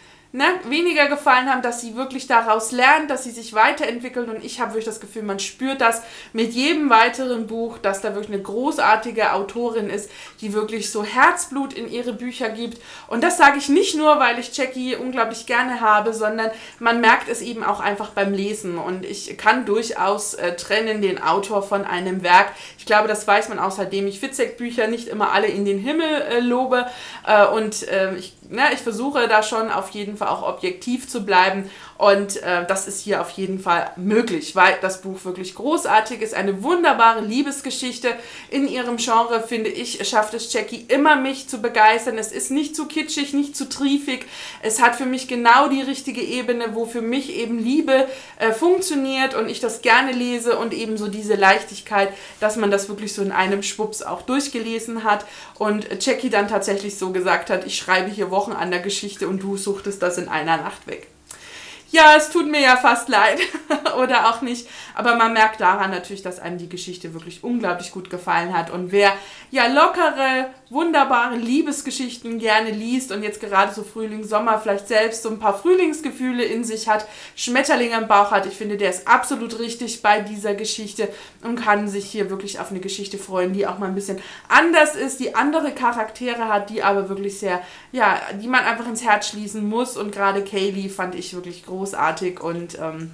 weniger gefallen haben, dass sie wirklich daraus lernt, dass sie sich weiterentwickelt, und ich habe wirklich das Gefühl, man spürt das mit jedem weiteren Buch, dass da wirklich eine großartige Autorin ist, die wirklich so Herzblut in ihre Bücher gibt, und das sage ich nicht nur, weil ich Jackie unglaublich gerne habe, sondern man merkt es eben auch einfach beim Lesen, und ich kann durchaus trennen den Autor von einem Werk. Ich glaube, das weiß man auch, seitdem ich Fitzek-Bücher nicht immer alle in den Himmel lobe, und ich versuche da schon auf jeden Fall auch objektiv zu bleiben, und das ist hier auf jeden Fall möglich, weil das Buch wirklich großartig ist, eine wunderbare Liebesgeschichte in ihrem Genre, finde ich, schafft es Jackie immer, mich zu begeistern. Es ist nicht zu kitschig, nicht zu triefig, es hat für mich genau die richtige Ebene, wo für mich eben Liebe funktioniert und ich das gerne lese, und eben so diese Leichtigkeit, dass man das wirklich so in einem Schwupps auch durchgelesen hat, und Jackie dann tatsächlich so gesagt hat, ich schreibe hier Wochen an der Geschichte und du suchtest das in einer Nacht weg. Ja, es tut mir ja fast leid oder auch nicht, aber man merkt daran natürlich, dass einem die Geschichte wirklich unglaublich gut gefallen hat und wer ja lockere, wunderbare Liebesgeschichten gerne liest und jetzt gerade so Frühling, Sommer vielleicht selbst so ein paar Frühlingsgefühle in sich hat, Schmetterlinge im Bauch hat, ich finde, der ist absolut richtig bei dieser Geschichte und kann sich hier wirklich auf eine Geschichte freuen, die auch mal ein bisschen anders ist, die andere Charaktere hat, die aber wirklich sehr, ja, die man einfach ins Herz schließen muss und gerade Kaylee fand ich wirklich großartig und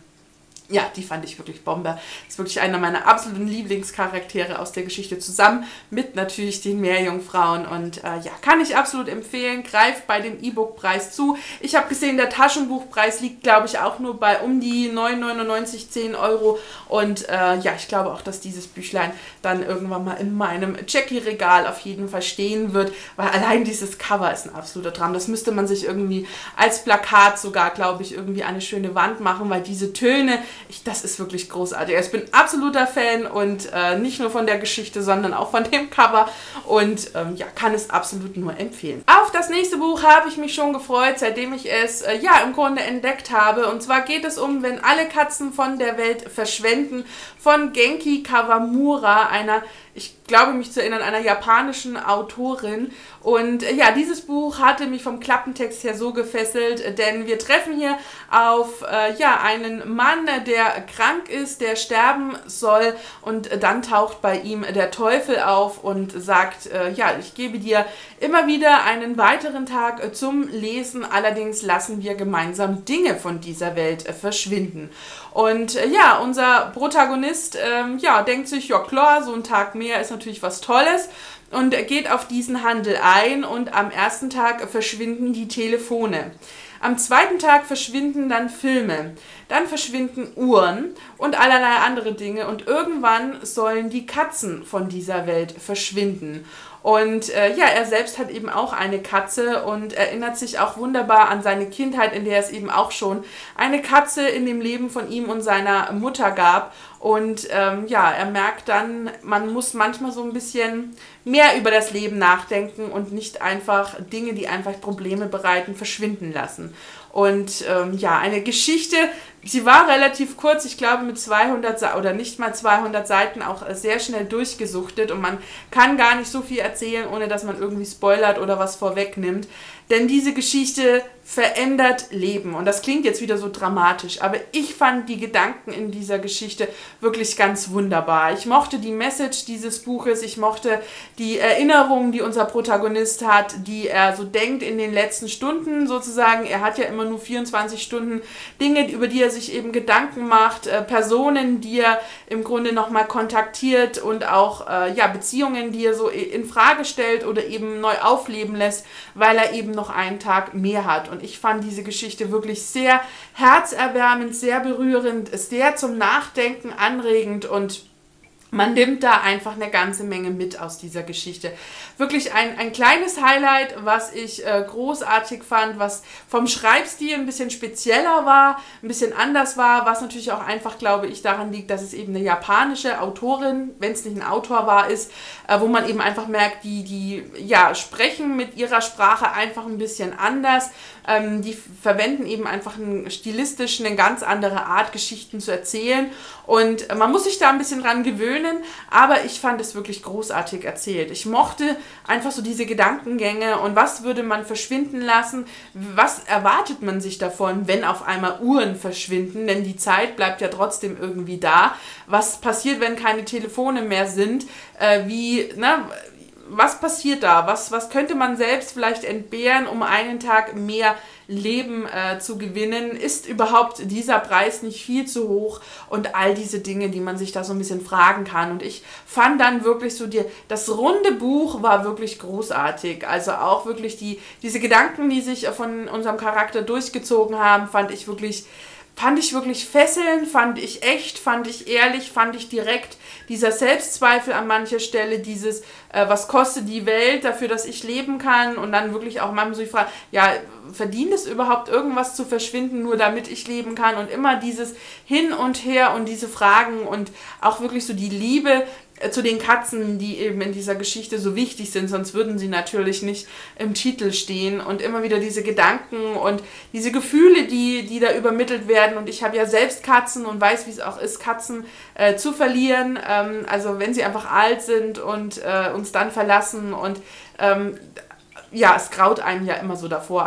ja, die fand ich wirklich Bombe. Ist wirklich einer meiner absoluten Lieblingscharaktere aus der Geschichte zusammen mit natürlich den Meerjungfrauen und ja, kann ich absolut empfehlen. Greift bei dem E-Book-Preis zu. Ich habe gesehen, der Taschenbuchpreis liegt, glaube ich, auch nur bei um die 9,99, 10 Euro und ja, ich glaube auch, dass dieses Büchlein dann irgendwann mal in meinem Jackie-Regal auf jeden Fall stehen wird, weil allein dieses Cover ist ein absoluter Traum. Das müsste man sich irgendwie als Plakat sogar, glaube ich, irgendwie an eine schöne Wand machen, weil diese Töne, das ist wirklich großartig. Ich bin absoluter Fan und nicht nur von der Geschichte, sondern auch von dem Cover und ja, kann es absolut nur empfehlen. Auf das nächste Buch habe ich mich schon gefreut, seitdem ich es ja im Grunde entdeckt habe und zwar geht es um Wenn alle Katzen von der Welt verschwenden von Genki Kawamura, einer, ich glaube mich zu erinnern, einer japanischen Autorin. Und ja, dieses Buch hatte mich vom Klappentext her so gefesselt, denn wir treffen hier auf ja, einen Mann, der krank ist, der sterben soll und dann taucht bei ihm der Teufel auf und sagt, ja, ich gebe dir immer wieder einen weiteren Tag zum Lesen, allerdings lassen wir gemeinsam Dinge von dieser Welt verschwinden. Und ja, unser Protagonist ja, denkt sich, ja klar, so ein Tag mehr ist natürlich was Tolles und geht auf diesen Handel ein und am ersten Tag verschwinden die Telefone. Am zweiten Tag verschwinden dann Filme, dann verschwinden Uhren und allerlei andere Dinge und irgendwann sollen die Katzen von dieser Welt verschwinden. Und ja, er selbst hat eben auch eine Katze und erinnert sich auch wunderbar an seine Kindheit, in der es eben auch schon eine Katze in dem Leben von ihm und seiner Mutter gab. Und ja, er merkt dann, man muss manchmal so ein bisschen mehr über das Leben nachdenken und nicht einfach Dinge, die einfach Probleme bereiten, verschwinden lassen. Und ja, eine Geschichte, sie war relativ kurz, ich glaube mit 200 oder nicht mal 200 Seiten auch sehr schnell durchgesuchtet und man kann gar nicht so viel erzählen, ohne dass man irgendwie spoilert oder was vorwegnimmt. Denn diese Geschichte verändert Leben. Und das klingt jetzt wieder so dramatisch, aber ich fand die Gedanken in dieser Geschichte wirklich ganz wunderbar. Ich mochte die Message dieses Buches, ich mochte die Erinnerungen, die unser Protagonist hat, die er so denkt in den letzten Stunden sozusagen. Er hat ja immer nur 24 Stunden Dinge, über die er sich eben Gedanken macht, Personen, die er im Grunde nochmal kontaktiert und auch ja, Beziehungen, die er so in Frage stellt oder eben neu aufleben lässt, weil er eben noch einen Tag mehr hat. Und ich fand diese Geschichte wirklich sehr herzerwärmend, sehr berührend, sehr zum Nachdenken anregend und man nimmt da einfach eine ganze Menge mit aus dieser Geschichte. Wirklich ein kleines Highlight, was ich großartig fand, was vom Schreibstil ein bisschen spezieller war, ein bisschen anders war, was natürlich auch einfach, glaube ich, daran liegt, dass es eben eine japanische Autorin, wenn es nicht ein Autor war, ist, wo man eben einfach merkt, die ja, sprechen mit ihrer Sprache einfach ein bisschen anders. Die verwenden eben einfach stilistisch eine ganz andere Art, Geschichten zu erzählen und man muss sich da ein bisschen dran gewöhnen, aber ich fand es wirklich großartig erzählt. Ich mochte einfach so diese Gedankengänge und was würde man verschwinden lassen, was erwartet man sich davon, wenn auf einmal Uhren verschwinden, denn die Zeit bleibt ja trotzdem irgendwie da. Was passiert, wenn keine Telefone mehr sind, was passiert da? Was könnte man selbst vielleicht entbehren, um einen Tag mehr Leben zu gewinnen? Ist überhaupt dieser Preis nicht viel zu hoch? Und all diese Dinge, die man sich da so ein bisschen fragen kann. Und ich fand dann wirklich so, das runde Buch war wirklich großartig. Also auch wirklich diese Gedanken, die sich von unserem Charakter durchgezogen haben, fand ich wirklich fesselnd, fand ich echt, fand ich ehrlich, fand ich direkt. Dieser Selbstzweifel an mancher Stelle, dieses, was kostet die Welt dafür, dass ich leben kann und dann wirklich auch manchmal so die Frage, ja, verdient es überhaupt irgendwas zu verschwinden, nur damit ich leben kann und immer dieses Hin und Her und diese Fragen und auch wirklich so die Liebe, zu den Katzen, die eben in dieser Geschichte so wichtig sind, sonst würden sie natürlich nicht im Titel stehen, und immer wieder diese Gedanken und diese Gefühle, die da übermittelt werden, und ich habe ja selbst Katzen und weiß, wie es auch ist, Katzen zu verlieren, also wenn sie einfach alt sind und uns dann verlassen, und ja, es graut einem ja immer so davor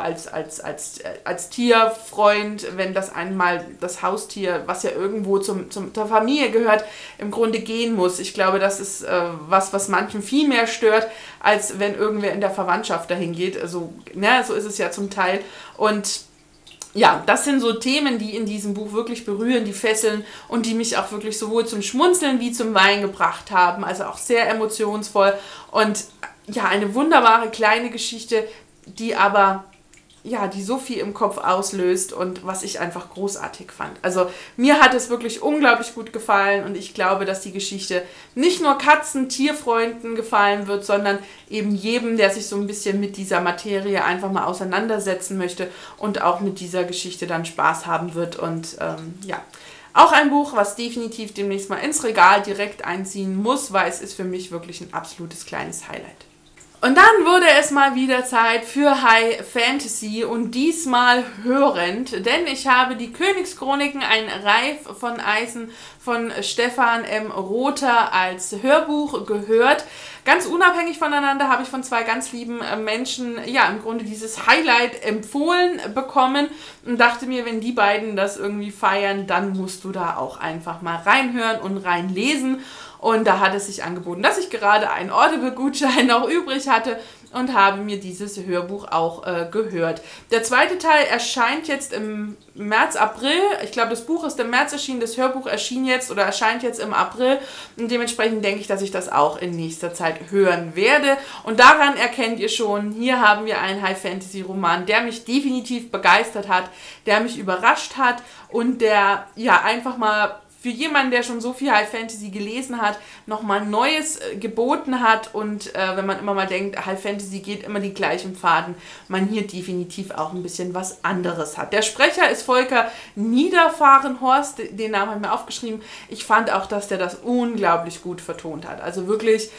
als Tierfreund, wenn das einmal das Haustier, was ja irgendwo zur Familie gehört, im Grunde gehen muss. Ich glaube, das ist was manchen viel mehr stört, als wenn irgendwer in der Verwandtschaft dahin geht. Also, ne, so ist es ja zum Teil. Und ja, das sind so Themen, die in diesem Buch wirklich berühren, die fesseln und die mich auch wirklich sowohl zum Schmunzeln wie zum Weinen gebracht haben. Also auch sehr emotionsvoll und ja, eine wunderbare kleine Geschichte, die aber, ja, die so viel im Kopf auslöst und was ich einfach großartig fand. Also mir hat es wirklich unglaublich gut gefallen, und ich glaube, dass die Geschichte nicht nur Katzen, Tierfreunden gefallen wird, sondern eben jedem, der sich so ein bisschen mit dieser Materie einfach mal auseinandersetzen möchte und auch mit dieser Geschichte dann Spaß haben wird. Und ja, auch ein Buch, was definitiv demnächst mal ins Regal direkt einziehen muss, weil es ist für mich wirklich ein absolutes kleines Highlight. Und dann wurde es mal wieder Zeit für High Fantasy, und diesmal hörend, denn ich habe die Königschroniken, ein Reif von Eisen von Stefan M. Rother als Hörbuch gehört. Ganz unabhängig voneinander habe ich von zwei ganz lieben Menschen, ja, im Grunde dieses Highlight empfohlen bekommen und dachte mir, wenn die beiden das irgendwie feiern, dann musst du da auch einfach mal reinhören und reinlesen. Und da hat es sich angeboten, dass ich gerade einen Audible-Gutschein noch übrig hatte und habe mir dieses Hörbuch auch gehört. Der zweite Teil erscheint jetzt im März, April. Ich glaube, das Buch ist im März erschienen, das Hörbuch erschien jetzt oder erscheint jetzt im April. Und dementsprechend denke ich, dass ich das auch in nächster Zeit hören werde. Und daran erkennt ihr schon, hier haben wir einen High-Fantasy-Roman, der mich definitiv begeistert hat, der mich überrascht hat und der ja einfach mal für jemanden, der schon so viel High Fantasy gelesen hat, nochmal Neues geboten hat, und wenn man immer mal denkt, High Fantasy geht immer die gleichen Pfaden, man hier definitiv auch ein bisschen was anderes hat. Der Sprecher ist Volker Niederfahrenhorst, den Namen habe ich mir aufgeschrieben. Ich fand auch, dass der das unglaublich gut vertont hat. Also wirklich,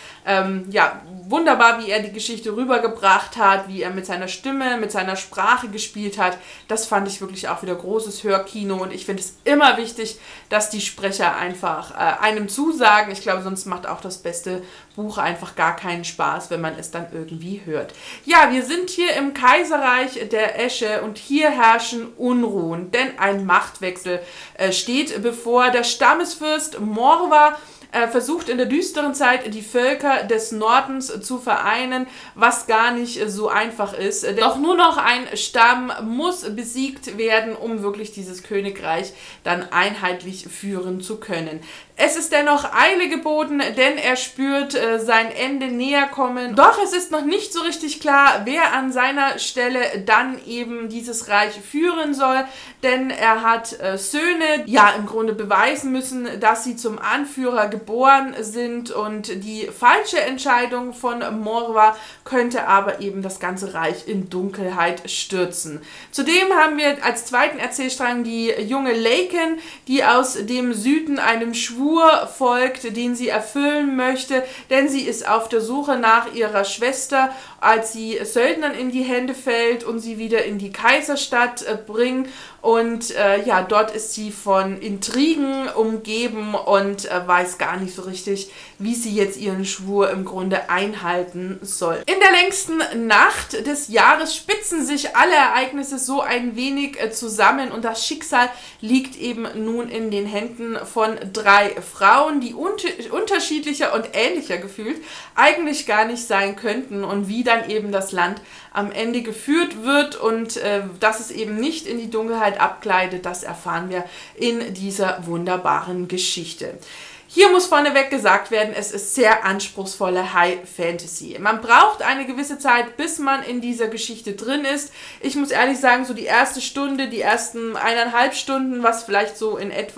ja, wunderbar, wie er die Geschichte rübergebracht hat, wie er mit seiner Stimme, mit seiner Sprache gespielt hat. Das fand ich wirklich auch wieder großes Hörkino, und ich finde es immer wichtig, dass die Sprecher einfach einem zusagen. Ich glaube, sonst macht auch das beste Buch einfach gar keinen Spaß, wenn man es dann irgendwie hört. Ja, wir sind hier im Kaiserreich der Esche, und hier herrschen Unruhen, denn ein Machtwechsel steht bevor. Der Stammesfürst Morva versucht in der düsteren Zeit die Völker des Nordens zu vereinen, was gar nicht so einfach ist. Doch nur noch ein Stamm muss besiegt werden, um wirklich dieses Königreich dann einheitlich führen zu können. Es ist dennoch Eile geboten, denn er spürt sein Ende näher kommen. Doch es ist noch nicht so richtig klar, wer an seiner Stelle dann eben dieses Reich führen soll, denn er hat Söhne, ja, im Grunde beweisen müssen, dass sie zum Anführer geboren sind, und die falsche Entscheidung von Morva könnte aber eben das ganze Reich in Dunkelheit stürzen. Zudem haben wir als zweiten Erzählstrang die junge Laken, die aus dem Süden einem Schwur folgt, den sie erfüllen möchte, denn sie ist auf der Suche nach ihrer Schwester, als sie Söldnern in die Hände fällt und sie wieder in die Kaiserstadt bringen. Und ja, dort ist sie von Intrigen umgeben und weiß gar nicht so richtig, wie sie jetzt ihren Schwur im Grunde einhalten soll. In der längsten Nacht des Jahres spitzen sich alle Ereignisse so ein wenig zusammen, und das Schicksal liegt eben nun in den Händen von drei Frauen, die unterschiedlicher und ähnlicher gefühlt eigentlich gar nicht sein könnten, und wie dann eben das Land am Ende geführt wird und dass es eben nicht in die Dunkelheit abgleitet, das erfahren wir in dieser wunderbaren Geschichte. Hier muss vorneweg gesagt werden, es ist sehr anspruchsvolle High Fantasy. Man braucht eine gewisse Zeit, bis man in dieser Geschichte drin ist. Ich muss ehrlich sagen, so die erste Stunde, die ersten 1,5 Stunden, was vielleicht so in etwa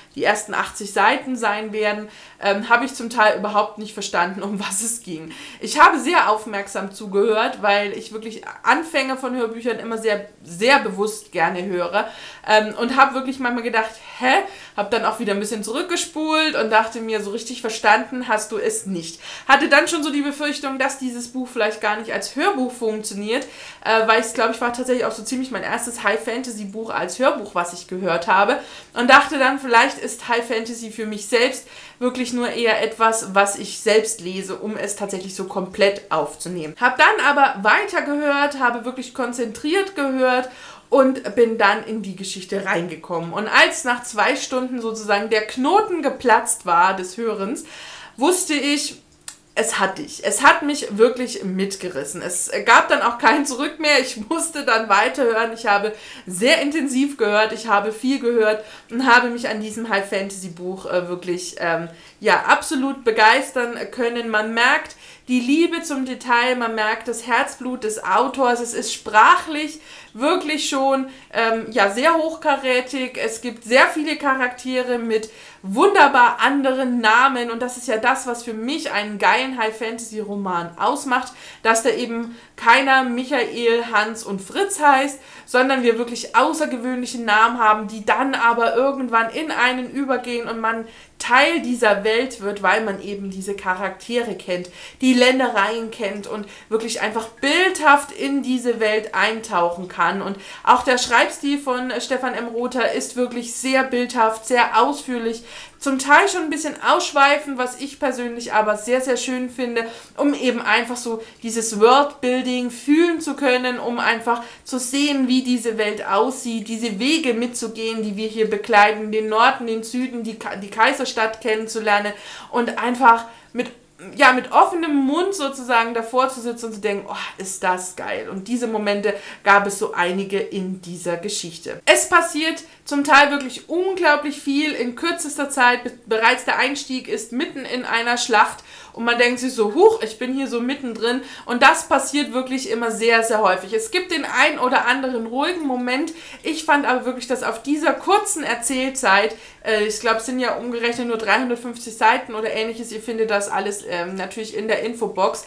die ersten 80 Seiten sein werden, habe ich zum Teil überhaupt nicht verstanden, um was es ging. Ich habe sehr aufmerksam zugehört, weil ich wirklich Anfänge von Hörbüchern immer sehr, sehr bewusst gerne höre und habe wirklich manchmal gedacht, hä? Habe dann auch wieder ein bisschen zurückgespult und dachte mir, so richtig verstanden hast du es nicht. Hatte dann schon so die Befürchtung, dass dieses Buch vielleicht gar nicht als Hörbuch funktioniert, weil es, glaube ich, war tatsächlich auch so ziemlich mein erstes High-Fantasy-Buch als Hörbuch, was ich gehört habe. Und dachte dann, vielleicht ist High Fantasy für mich selbst wirklich nur eher etwas, was ich selbst lese, um es tatsächlich so komplett aufzunehmen. Habe dann aber weitergehört, habe wirklich konzentriert gehört und bin dann in die Geschichte reingekommen. Und als nach 2 Stunden sozusagen der Knoten geplatzt war des Hörens, wusste ich, es hat dich. Es hat mich wirklich mitgerissen. Es gab dann auch kein Zurück mehr. Ich musste dann weiterhören. Ich habe sehr intensiv gehört. Ich habe viel gehört und habe mich an diesem High-Fantasy-Buch wirklich ja, absolut begeistern können. Man merkt die Liebe zum Detail, man merkt das Herzblut des Autors. Es ist sprachlich wirklich schon ja, sehr hochkarätig. Es gibt sehr viele Charaktere mit wunderbar anderen Namen und das ist ja das, was für mich einen geilen High-Fantasy-Roman ausmacht, dass da eben keiner Michael, Hans und Fritz heißt, sondern wir wirklich außergewöhnliche Namen haben, die dann aber irgendwann in einen übergehen und man Teil dieser Welt wird, weil man eben diese Charaktere kennt, die Ländereien kennt und wirklich einfach bildhaft in diese Welt eintauchen kann. Und auch der Schreibstil von Stefan M. Rother ist wirklich sehr bildhaft, sehr ausführlich, zum Teil schon ein bisschen ausschweifend, was ich persönlich aber sehr, sehr schön finde, um eben einfach so dieses Worldbuilding fühlen zu können, um einfach zu sehen, wie diese Welt aussieht, diese Wege mitzugehen, die wir hier bekleiden, den Norden, den Süden, die Kaiserstadt kennenzulernen und einfach mit offenem Mund sozusagen davor zu sitzen und zu denken, oh, ist das geil. Und diese Momente gab es so einige in dieser Geschichte. Es passiert zum Teil wirklich unglaublich viel in kürzester Zeit. Bereits der Einstieg ist mitten in einer Schlacht und man denkt sich so, huch, ich bin hier so mittendrin. Und das passiert wirklich immer sehr, sehr häufig. Es gibt den einen oder anderen ruhigen Moment. Ich fand aber wirklich, dass auf dieser kurzen Erzählzeit, ich glaube, es sind ja umgerechnet nur 350 Seiten oder ähnliches, ihr findet das alles natürlich in der Infobox,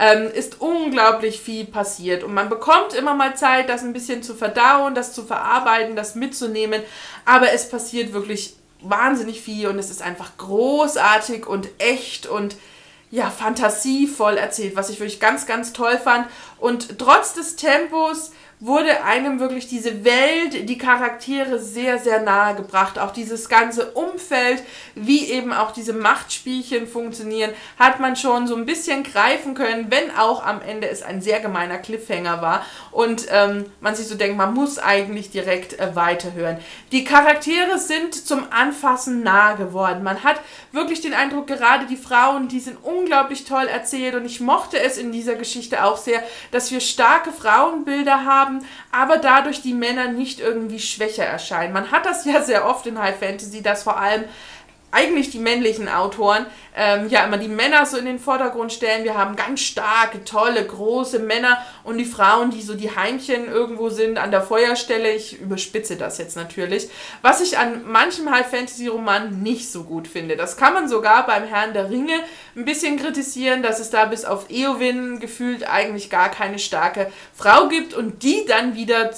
ist unglaublich viel passiert. Und man bekommt immer mal Zeit, das ein bisschen zu verdauen, das zu verarbeiten, das mitzunehmen. Aber es passiert wirklich wahnsinnig viel und es ist einfach großartig und echt und ja, fantasievoll erzählt, was ich wirklich ganz, ganz toll fand. Und trotz des Tempos wurde einem wirklich diese Welt, die Charaktere sehr, sehr nahe gebracht. Auch dieses ganze Umfeld, wie eben auch diese Machtspielchen funktionieren, hat man schon so ein bisschen greifen können, wenn auch am Ende es ein sehr gemeiner Cliffhanger war und man sich so denkt, man muss eigentlich direkt weiterhören. Die Charaktere sind zum Anfassen nahe geworden. Man hat wirklich den Eindruck, gerade die Frauen, die sind unglaublich toll erzählt und ich mochte es in dieser Geschichte auch sehr, dass wir starke Frauenbilder haben, aber dadurch die Männer nicht irgendwie schwächer erscheinen. Man hat das ja sehr oft in High Fantasy, dass vor allem eigentlich die männlichen Autoren ja immer die Männer so in den Vordergrund stellen. Wir haben ganz starke, tolle, große Männer und die Frauen, die so die Heimchen irgendwo sind an der Feuerstelle. Ich überspitze das jetzt natürlich. Was ich an manchem High-Fantasy-Roman nicht so gut finde. Das kann man sogar beim Herrn der Ringe ein bisschen kritisieren, dass es da bis auf Eowyn gefühlt eigentlich gar keine starke Frau gibt und die dann wieder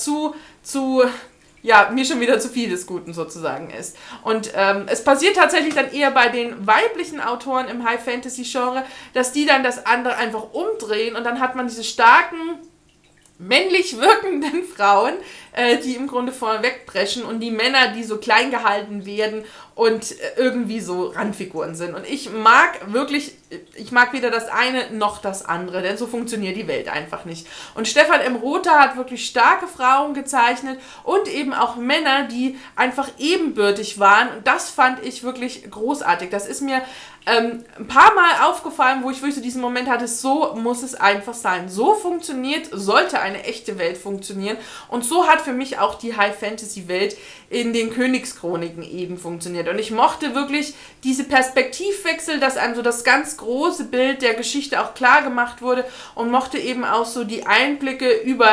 ja, mir schon wieder zu viel des Guten sozusagen ist. Und es passiert tatsächlich dann eher bei den weiblichen Autoren im High-Fantasy-Genre, dass die dann das andere einfach umdrehen und dann hat man diese starken, männlich wirkenden Frauen, die im Grunde vorne wegbrechen und die Männer, die so klein gehalten werden und irgendwie so Randfiguren sind. Und ich mag weder das eine noch das andere, denn so funktioniert die Welt einfach nicht. Und Stefan M. Rother hat wirklich starke Frauen gezeichnet und eben auch Männer, die einfach ebenbürtig waren. Und das fand ich wirklich großartig. Das ist mir ein paar Mal aufgefallen, wo ich wirklich so diesen Moment hatte, so muss es einfach sein. So sollte eine echte Welt funktionieren. Und so hat für mich auch die High-Fantasy-Welt in den Königschroniken eben funktioniert. Und ich mochte wirklich diese Perspektivwechsel, dass einem so das ganz große Bild der Geschichte auch klar gemacht wurde und mochte eben auch so die Einblicke über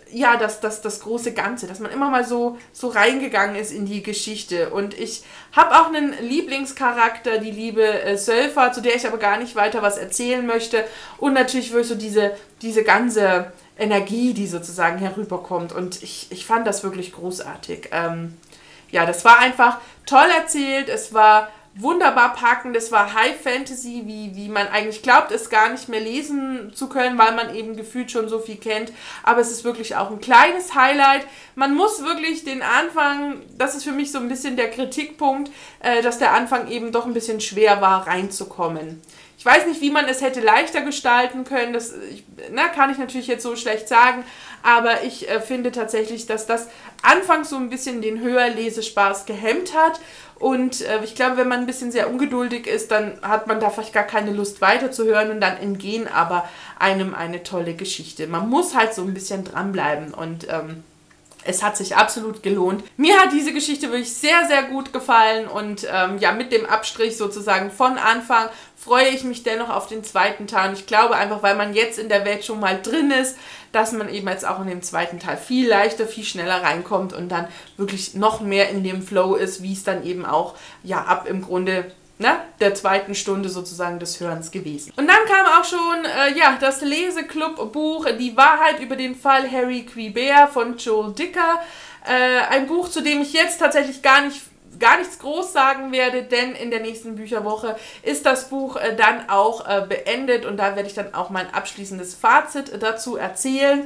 ja, das große Ganze, dass man immer mal so reingegangen ist in die Geschichte. Und ich habe auch einen Lieblingscharakter, die liebe Sölfa, zu der ich aber gar nicht weiter was erzählen möchte. Und natürlich wirklich so diese ganze Energie, die sozusagen herüberkommt. Und ich fand das wirklich großartig. Ja, das war einfach toll erzählt, es war wunderbar packend, es war High Fantasy, wie man eigentlich glaubt, es gar nicht mehr lesen zu können, weil man eben gefühlt schon so viel kennt, aber es ist wirklich auch ein kleines Highlight. Man muss wirklich den Anfang, das ist für mich so ein bisschen der Kritikpunkt, dass der Anfang eben doch ein bisschen schwer war, reinzukommen. Ich weiß nicht, wie man es hätte leichter gestalten können, das kann ich natürlich jetzt so schlecht sagen, aber ich finde tatsächlich, dass das anfangs so ein bisschen den Hörlesespaß gehemmt hat. Und ich glaube, wenn man ein bisschen sehr ungeduldig ist, dann hat man da vielleicht gar keine Lust weiterzuhören und dann entgehen aber einem eine tolle Geschichte. Man muss halt so ein bisschen dranbleiben und es hat sich absolut gelohnt. Mir hat diese Geschichte wirklich sehr, sehr gut gefallen und ja, mit dem Abstrich sozusagen von Anfang freue ich mich dennoch auf den zweiten Teil. Und ich glaube einfach, weil man jetzt in der Welt schon mal drin ist, dass man eben jetzt auch in dem zweiten Teil viel leichter, viel schneller reinkommt und dann wirklich noch mehr in dem Flow ist, wie es dann eben auch ja ab im Grunde der zweiten Stunde sozusagen des Hörens gewesen. Und dann kam auch schon das Leseclub-Buch Die Wahrheit über den Fall Harry Quebert von Joel Dicker. Ein Buch, zu dem ich jetzt tatsächlich gar nichts groß sagen werde, denn in der nächsten Bücherwoche ist das Buch dann auch beendet und da werde ich dann auch mein abschließendes Fazit dazu erzählen.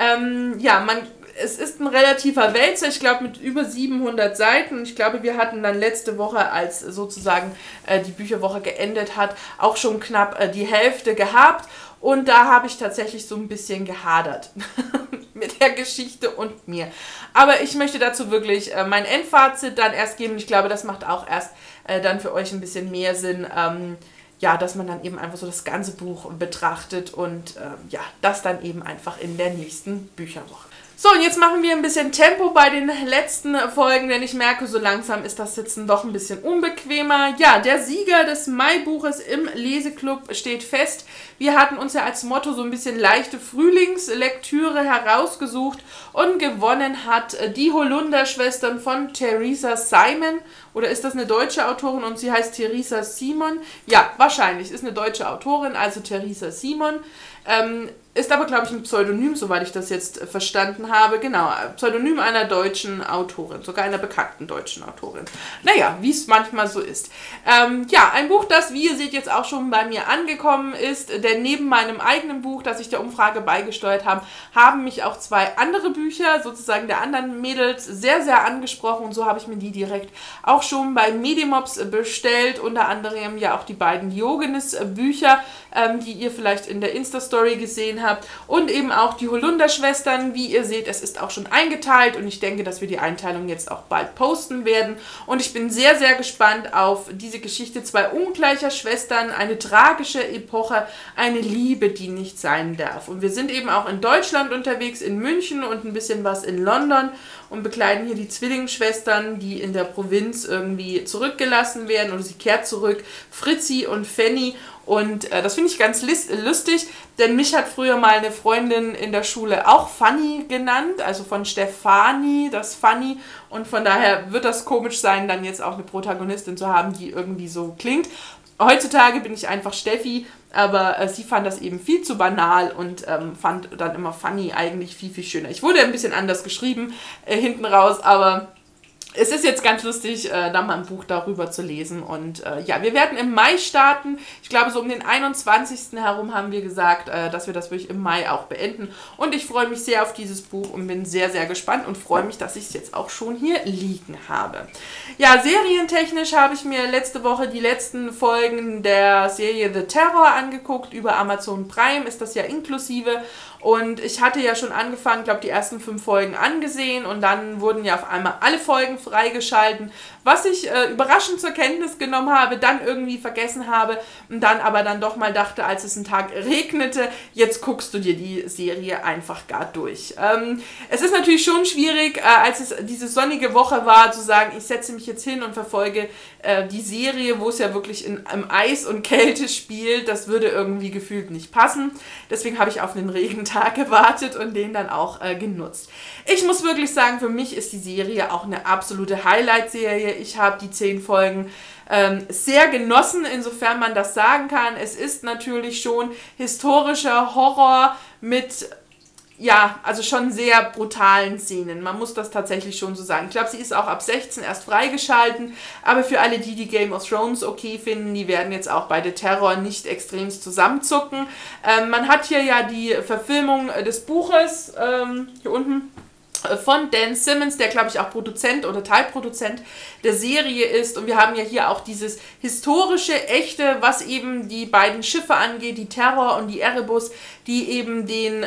Es ist ein relativer Wälzer, ich glaube mit über 700 Seiten. Ich glaube, wir hatten dann letzte Woche, als sozusagen die Bücherwoche geendet hat, auch schon knapp die Hälfte gehabt. Und da habe ich tatsächlich so ein bisschen gehadert mit der Geschichte und mir. Aber ich möchte dazu wirklich mein Endfazit dann erst geben. Ich glaube, das macht auch erst dann für euch ein bisschen mehr Sinn, dass man dann eben einfach so das ganze Buch betrachtet und das dann eben einfach in der nächsten Bücherwoche. So, und jetzt machen wir ein bisschen Tempo bei den letzten Folgen, denn ich merke, so langsam ist das Sitzen doch ein bisschen unbequemer. Ja, der Sieger des Mai-Buches im Leseclub steht fest. Wir hatten uns ja als Motto so ein bisschen leichte Frühlingslektüre herausgesucht und gewonnen hat die Holunder-Schwestern von Theresa Simon. Oder ist das eine deutsche Autorin und sie heißt Theresa Simon? Ja, wahrscheinlich. Ist eine deutsche Autorin, also Theresa Simon. Ist aber, glaube ich, ein Pseudonym, soweit ich das jetzt verstanden habe. Genau, Pseudonym einer deutschen Autorin, sogar einer bekannten deutschen Autorin. Naja, wie es manchmal so ist. Ein Buch, das, wie ihr seht, jetzt auch schon bei mir angekommen ist, denn neben meinem eigenen Buch, das ich der Umfrage beigesteuert habe, haben mich auch zwei andere Bücher, sozusagen der anderen Mädels, sehr, sehr angesprochen. Und so habe ich mir die direkt auch schon bei Medimops bestellt. Unter anderem ja auch die beiden Diogenes-Bücher, die ihr vielleicht in der Insta-Story gesehen habt. Und eben auch die Holunder-Schwestern. Wie ihr seht, es ist auch schon eingeteilt und ich denke, dass wir die Einteilung jetzt auch bald posten werden. Und ich bin sehr, sehr gespannt auf diese Geschichte zwei ungleicher Schwestern, eine tragische Epoche, eine Liebe, die nicht sein darf. Und wir sind eben auch in Deutschland unterwegs, in München und ein bisschen was in London und begleiten hier die Zwillingsschwestern, die in der Provinz irgendwie zurückgelassen werden oder sie kehrt zurück, Fritzi und Fanny. Und das finde ich ganz lustig, denn mich hat früher mal eine Freundin in der Schule auch Fanny genannt, also von Stefanie, das Fanny. Und von daher wird das komisch sein, dann jetzt auch eine Protagonistin zu haben, die irgendwie so klingt. Heutzutage bin ich einfach Steffi, aber sie fand das eben viel zu banal und fand dann immer Fanny eigentlich viel, viel schöner. Ich wurde ein bisschen anders geschrieben hinten raus, aber es ist jetzt ganz lustig, da mal ein Buch darüber zu lesen. Und wir werden im Mai starten. Ich glaube, so um den 21. herum haben wir gesagt, dass wir das wirklich im Mai auch beenden. Und ich freue mich sehr auf dieses Buch und bin sehr, sehr gespannt und freue mich, dass ich es jetzt auch schon hier liegen habe. Ja, serientechnisch habe ich mir letzte Woche die letzten Folgen der Serie The Terror angeguckt. Über Amazon Prime ist das ja inklusive. Und ich hatte ja schon angefangen, glaube die ersten 5 Folgen angesehen und dann wurden ja auf einmal alle Folgen freigeschalten, was ich überraschend zur Kenntnis genommen habe, dann irgendwie vergessen habe und dann aber dann doch mal dachte, als es einen Tag regnete, jetzt guckst du dir die Serie einfach gar durch. Es ist natürlich schon schwierig, als es diese sonnige Woche war, zu sagen, ich setze mich jetzt hin und verfolge die Serie, wo es ja wirklich im Eis und Kälte spielt. Das würde irgendwie gefühlt nicht passen. Deswegen habe ich auf einen Regentag Tag gewartet und den dann auch genutzt. Ich muss wirklich sagen, für mich ist die Serie auch eine absolute Highlight-Serie. Ich habe die 10 Folgen sehr genossen, insofern man das sagen kann. Es ist natürlich schon historischer Horror mit, ja, also schon sehr brutalen Szenen. Man muss das tatsächlich schon so sagen. Ich glaube, sie ist auch ab 16 erst freigeschalten, aber für alle, die Game of Thrones okay finden, die werden jetzt auch bei The Terror nicht extremst zusammenzucken. Man hat hier ja die Verfilmung des Buches, hier unten, von Dan Simmons, der glaube ich auch Produzent oder Teilproduzent der Serie ist. Und wir haben ja hier auch dieses historische, echte, was eben die beiden Schiffe angeht, die Terror und die Erebus, die eben den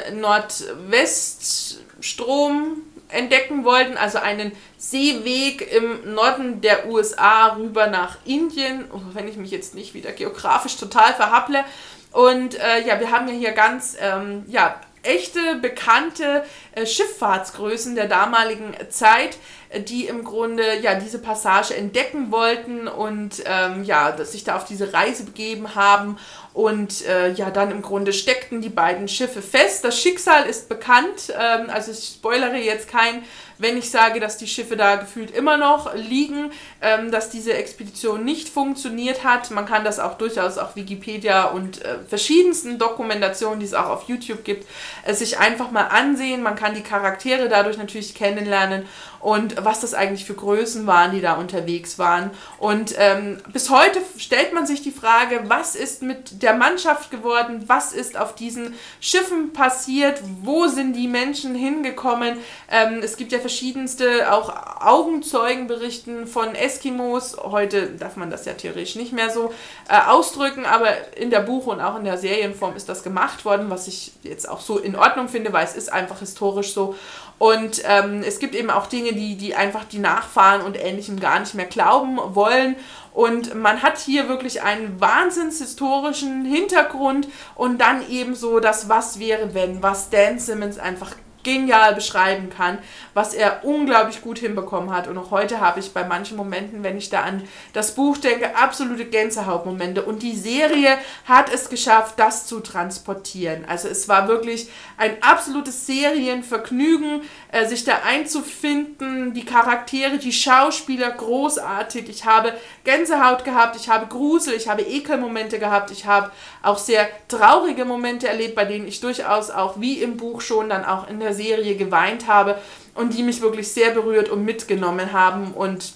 Nordweststrom entdecken wollten, also einen Seeweg im Norden der USA rüber nach Indien, wenn ich mich jetzt nicht wieder geografisch total verhapple. Und ja, wir haben ja hier ganz, ja, echte, bekannte Schifffahrtsgrößen der damaligen Zeit, die im Grunde ja diese Passage entdecken wollten und ja, sich da auf diese Reise begeben haben. Und ja, dann im Grunde steckten die beiden Schiffe fest. Das Schicksal ist bekannt, also ich spoilere jetzt kein, wenn ich sage, dass die Schiffe da gefühlt immer noch liegen, dass diese Expedition nicht funktioniert hat. Man kann das auch durchaus auf Wikipedia und verschiedensten Dokumentationen, die es auch auf YouTube gibt, sich einfach mal ansehen. Man kann die Charaktere dadurch natürlich kennenlernen und was das eigentlich für Größen waren, die da unterwegs waren. Und bis heute stellt man sich die Frage, was ist mit der Mannschaft geworden, was ist auf diesen Schiffen passiert, wo sind die Menschen hingekommen. Es gibt ja verschiedenste auch Augenzeugenberichten von Eskimos. Heute darf man das ja theoretisch nicht mehr so ausdrücken, aber in der Buch- und auch in der Serienform ist das gemacht worden, was ich jetzt auch so in Ordnung finde, weil es ist einfach historisch so. Und es gibt eben auch Dinge, die einfach die Nachfahren und Ähnlichem gar nicht mehr glauben wollen. Und man hat hier wirklich einen wahnsinns historischen Hintergrund und dann eben so das Was wäre wenn, was Dan Simmons einfach genial beschreiben kann, was er unglaublich gut hinbekommen hat. Und auch heute habe ich bei manchen Momenten, wenn ich da an das Buch denke, absolute Gänsehautmomente. Und die Serie hat es geschafft, das zu transportieren. Also es war wirklich ein absolutes Serienvergnügen, sich da einzufinden, die Charaktere, die Schauspieler großartig. Ich habe Gänsehaut gehabt, ich habe Grusel, ich habe Ekelmomente gehabt, ich habe auch sehr traurige Momente erlebt, bei denen ich durchaus auch wie im Buch schon dann auch in der Serie geweint habe und die mich wirklich sehr berührt und mitgenommen haben. Und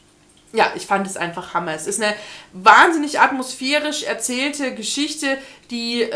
ja, ich fand es einfach Hammer. Es ist eine wahnsinnig atmosphärisch erzählte Geschichte, die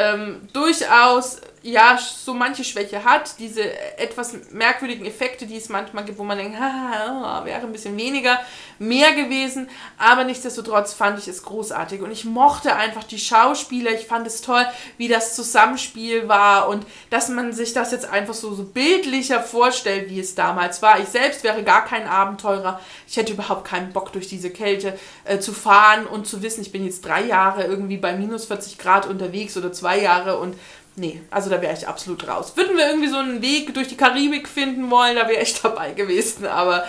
durchaus ja so manche Schwäche hat. Diese etwas merkwürdigen Effekte, die es manchmal gibt, wo man denkt, wäre ein bisschen weniger, mehr gewesen. Aber nichtsdestotrotz fand ich es großartig. Und ich mochte einfach die Schauspieler. Ich fand es toll, wie das Zusammenspiel war und dass man sich das jetzt einfach so bildlicher vorstellt, wie es damals war. Ich selbst wäre gar kein Abenteurer. Ich hätte überhaupt keinen Bock, durch diese Kälte zu fahren und zu wissen, ich bin jetzt 3 Jahre irgendwie bei minus 40 Grad unterwegs oder 2 Jahre und nee, also da wäre ich absolut raus. Würden wir irgendwie so einen Weg durch die Karibik finden wollen, da wäre ich dabei gewesen. Aber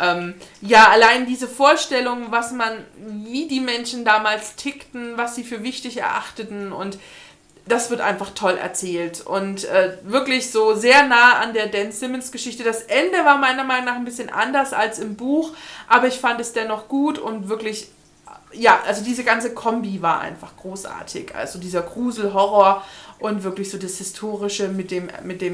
ja, allein diese Vorstellung, wie die Menschen damals tickten, was sie für wichtig erachteten und das wird einfach toll erzählt und wirklich so sehr nah an der Dan Simmons Geschichte. Das Ende war meiner Meinung nach ein bisschen anders als im Buch, aber ich fand es dennoch gut und wirklich, ja, also diese ganze Kombi war einfach großartig. Also dieser Grusel, Horror und wirklich so das Historische mit dem,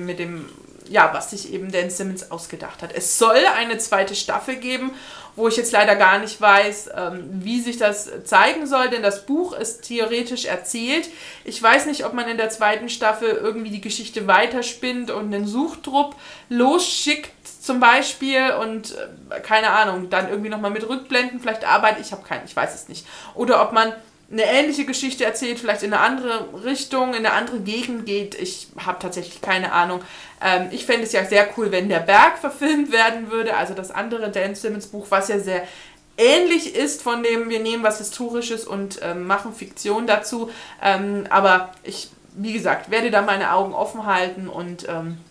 ja, was sich eben Dan Simmons ausgedacht hat. Es soll eine 2. Staffel geben, wo ich jetzt leider gar nicht weiß, wie sich das zeigen soll, denn das Buch ist theoretisch erzählt. Ich weiß nicht, ob man in der 2. Staffel irgendwie die Geschichte weiterspinnt und einen Suchtrupp losschickt zum Beispiel und keine Ahnung, dann irgendwie nochmal mit Rückblenden vielleicht arbeitet. Ich weiß es nicht. Oder ob man eine ähnliche Geschichte erzählt, vielleicht in eine andere Richtung, in eine andere Gegend geht. Ich habe tatsächlich keine Ahnung. Ich fände es ja sehr cool, wenn der Berg verfilmt werden würde, also das andere Dan Simmons Buch, was ja sehr ähnlich ist, von dem wir nehmen was Historisches und machen Fiktion dazu. Aber ich, wie gesagt, werde da meine Augen offen halten und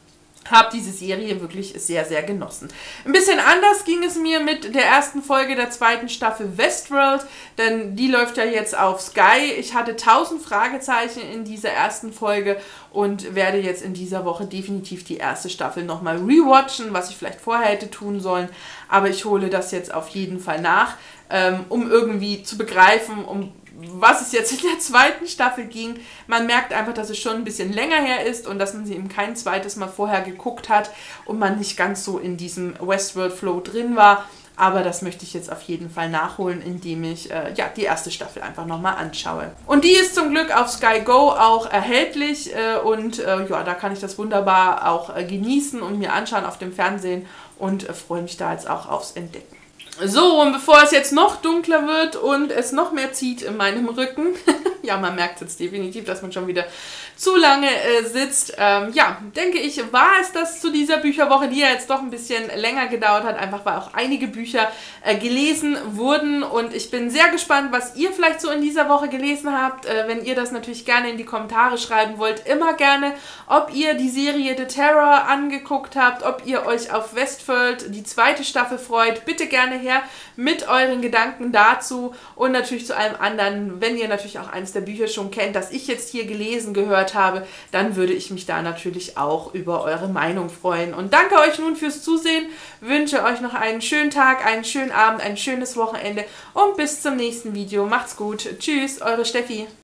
habe diese Serie wirklich sehr, sehr genossen. Ein bisschen anders ging es mir mit der ersten Folge der zweiten Staffel Westworld, denn die läuft ja jetzt auf Sky. Ich hatte 1000 Fragezeichen in dieser ersten Folge und werde jetzt in dieser Woche definitiv die erste Staffel nochmal rewatchen, was ich vielleicht vorher hätte tun sollen, aber ich hole das jetzt auf jeden Fall nach, um irgendwie zu begreifen, um was es jetzt in der zweiten Staffel ging. Man merkt einfach, dass es schon ein bisschen länger her ist und dass man sie eben kein zweites Mal vorher geguckt hat und man nicht ganz so in diesem Westworld-Flow drin war. Aber das möchte ich jetzt auf jeden Fall nachholen, indem ich die erste Staffel einfach nochmal anschaue. Und die ist zum Glück auf Sky Go auch erhältlich und da kann ich das wunderbar auch genießen und mir anschauen auf dem Fernsehen und freue mich da jetzt auch aufs Entdecken. So, und bevor es jetzt noch dunkler wird und es noch mehr zieht in meinem Rücken, ja, man merkt jetzt definitiv, dass man schon wieder zu lange sitzt, denke ich, war es das zu dieser Bücherwoche, die ja jetzt doch ein bisschen länger gedauert hat, einfach weil auch einige Bücher gelesen wurden und ich bin sehr gespannt, was ihr vielleicht so in dieser Woche gelesen habt, wenn ihr das natürlich gerne in die Kommentare schreiben wollt, immer gerne, ob ihr die Serie The Terror angeguckt habt, ob ihr euch auf Westworld die zweite Staffel freut, bitte gerne her mit euren Gedanken dazu und natürlich zu allem anderen, wenn ihr natürlich auch eines der Bücher schon kennt, das ich jetzt hier gelesen, gehört habe, dann würde ich mich da natürlich auch über eure Meinung freuen. Und danke euch nun fürs Zusehen, wünsche euch noch einen schönen Tag, einen schönen Abend, ein schönes Wochenende und bis zum nächsten Video. Macht's gut. Tschüss, eure Steffi.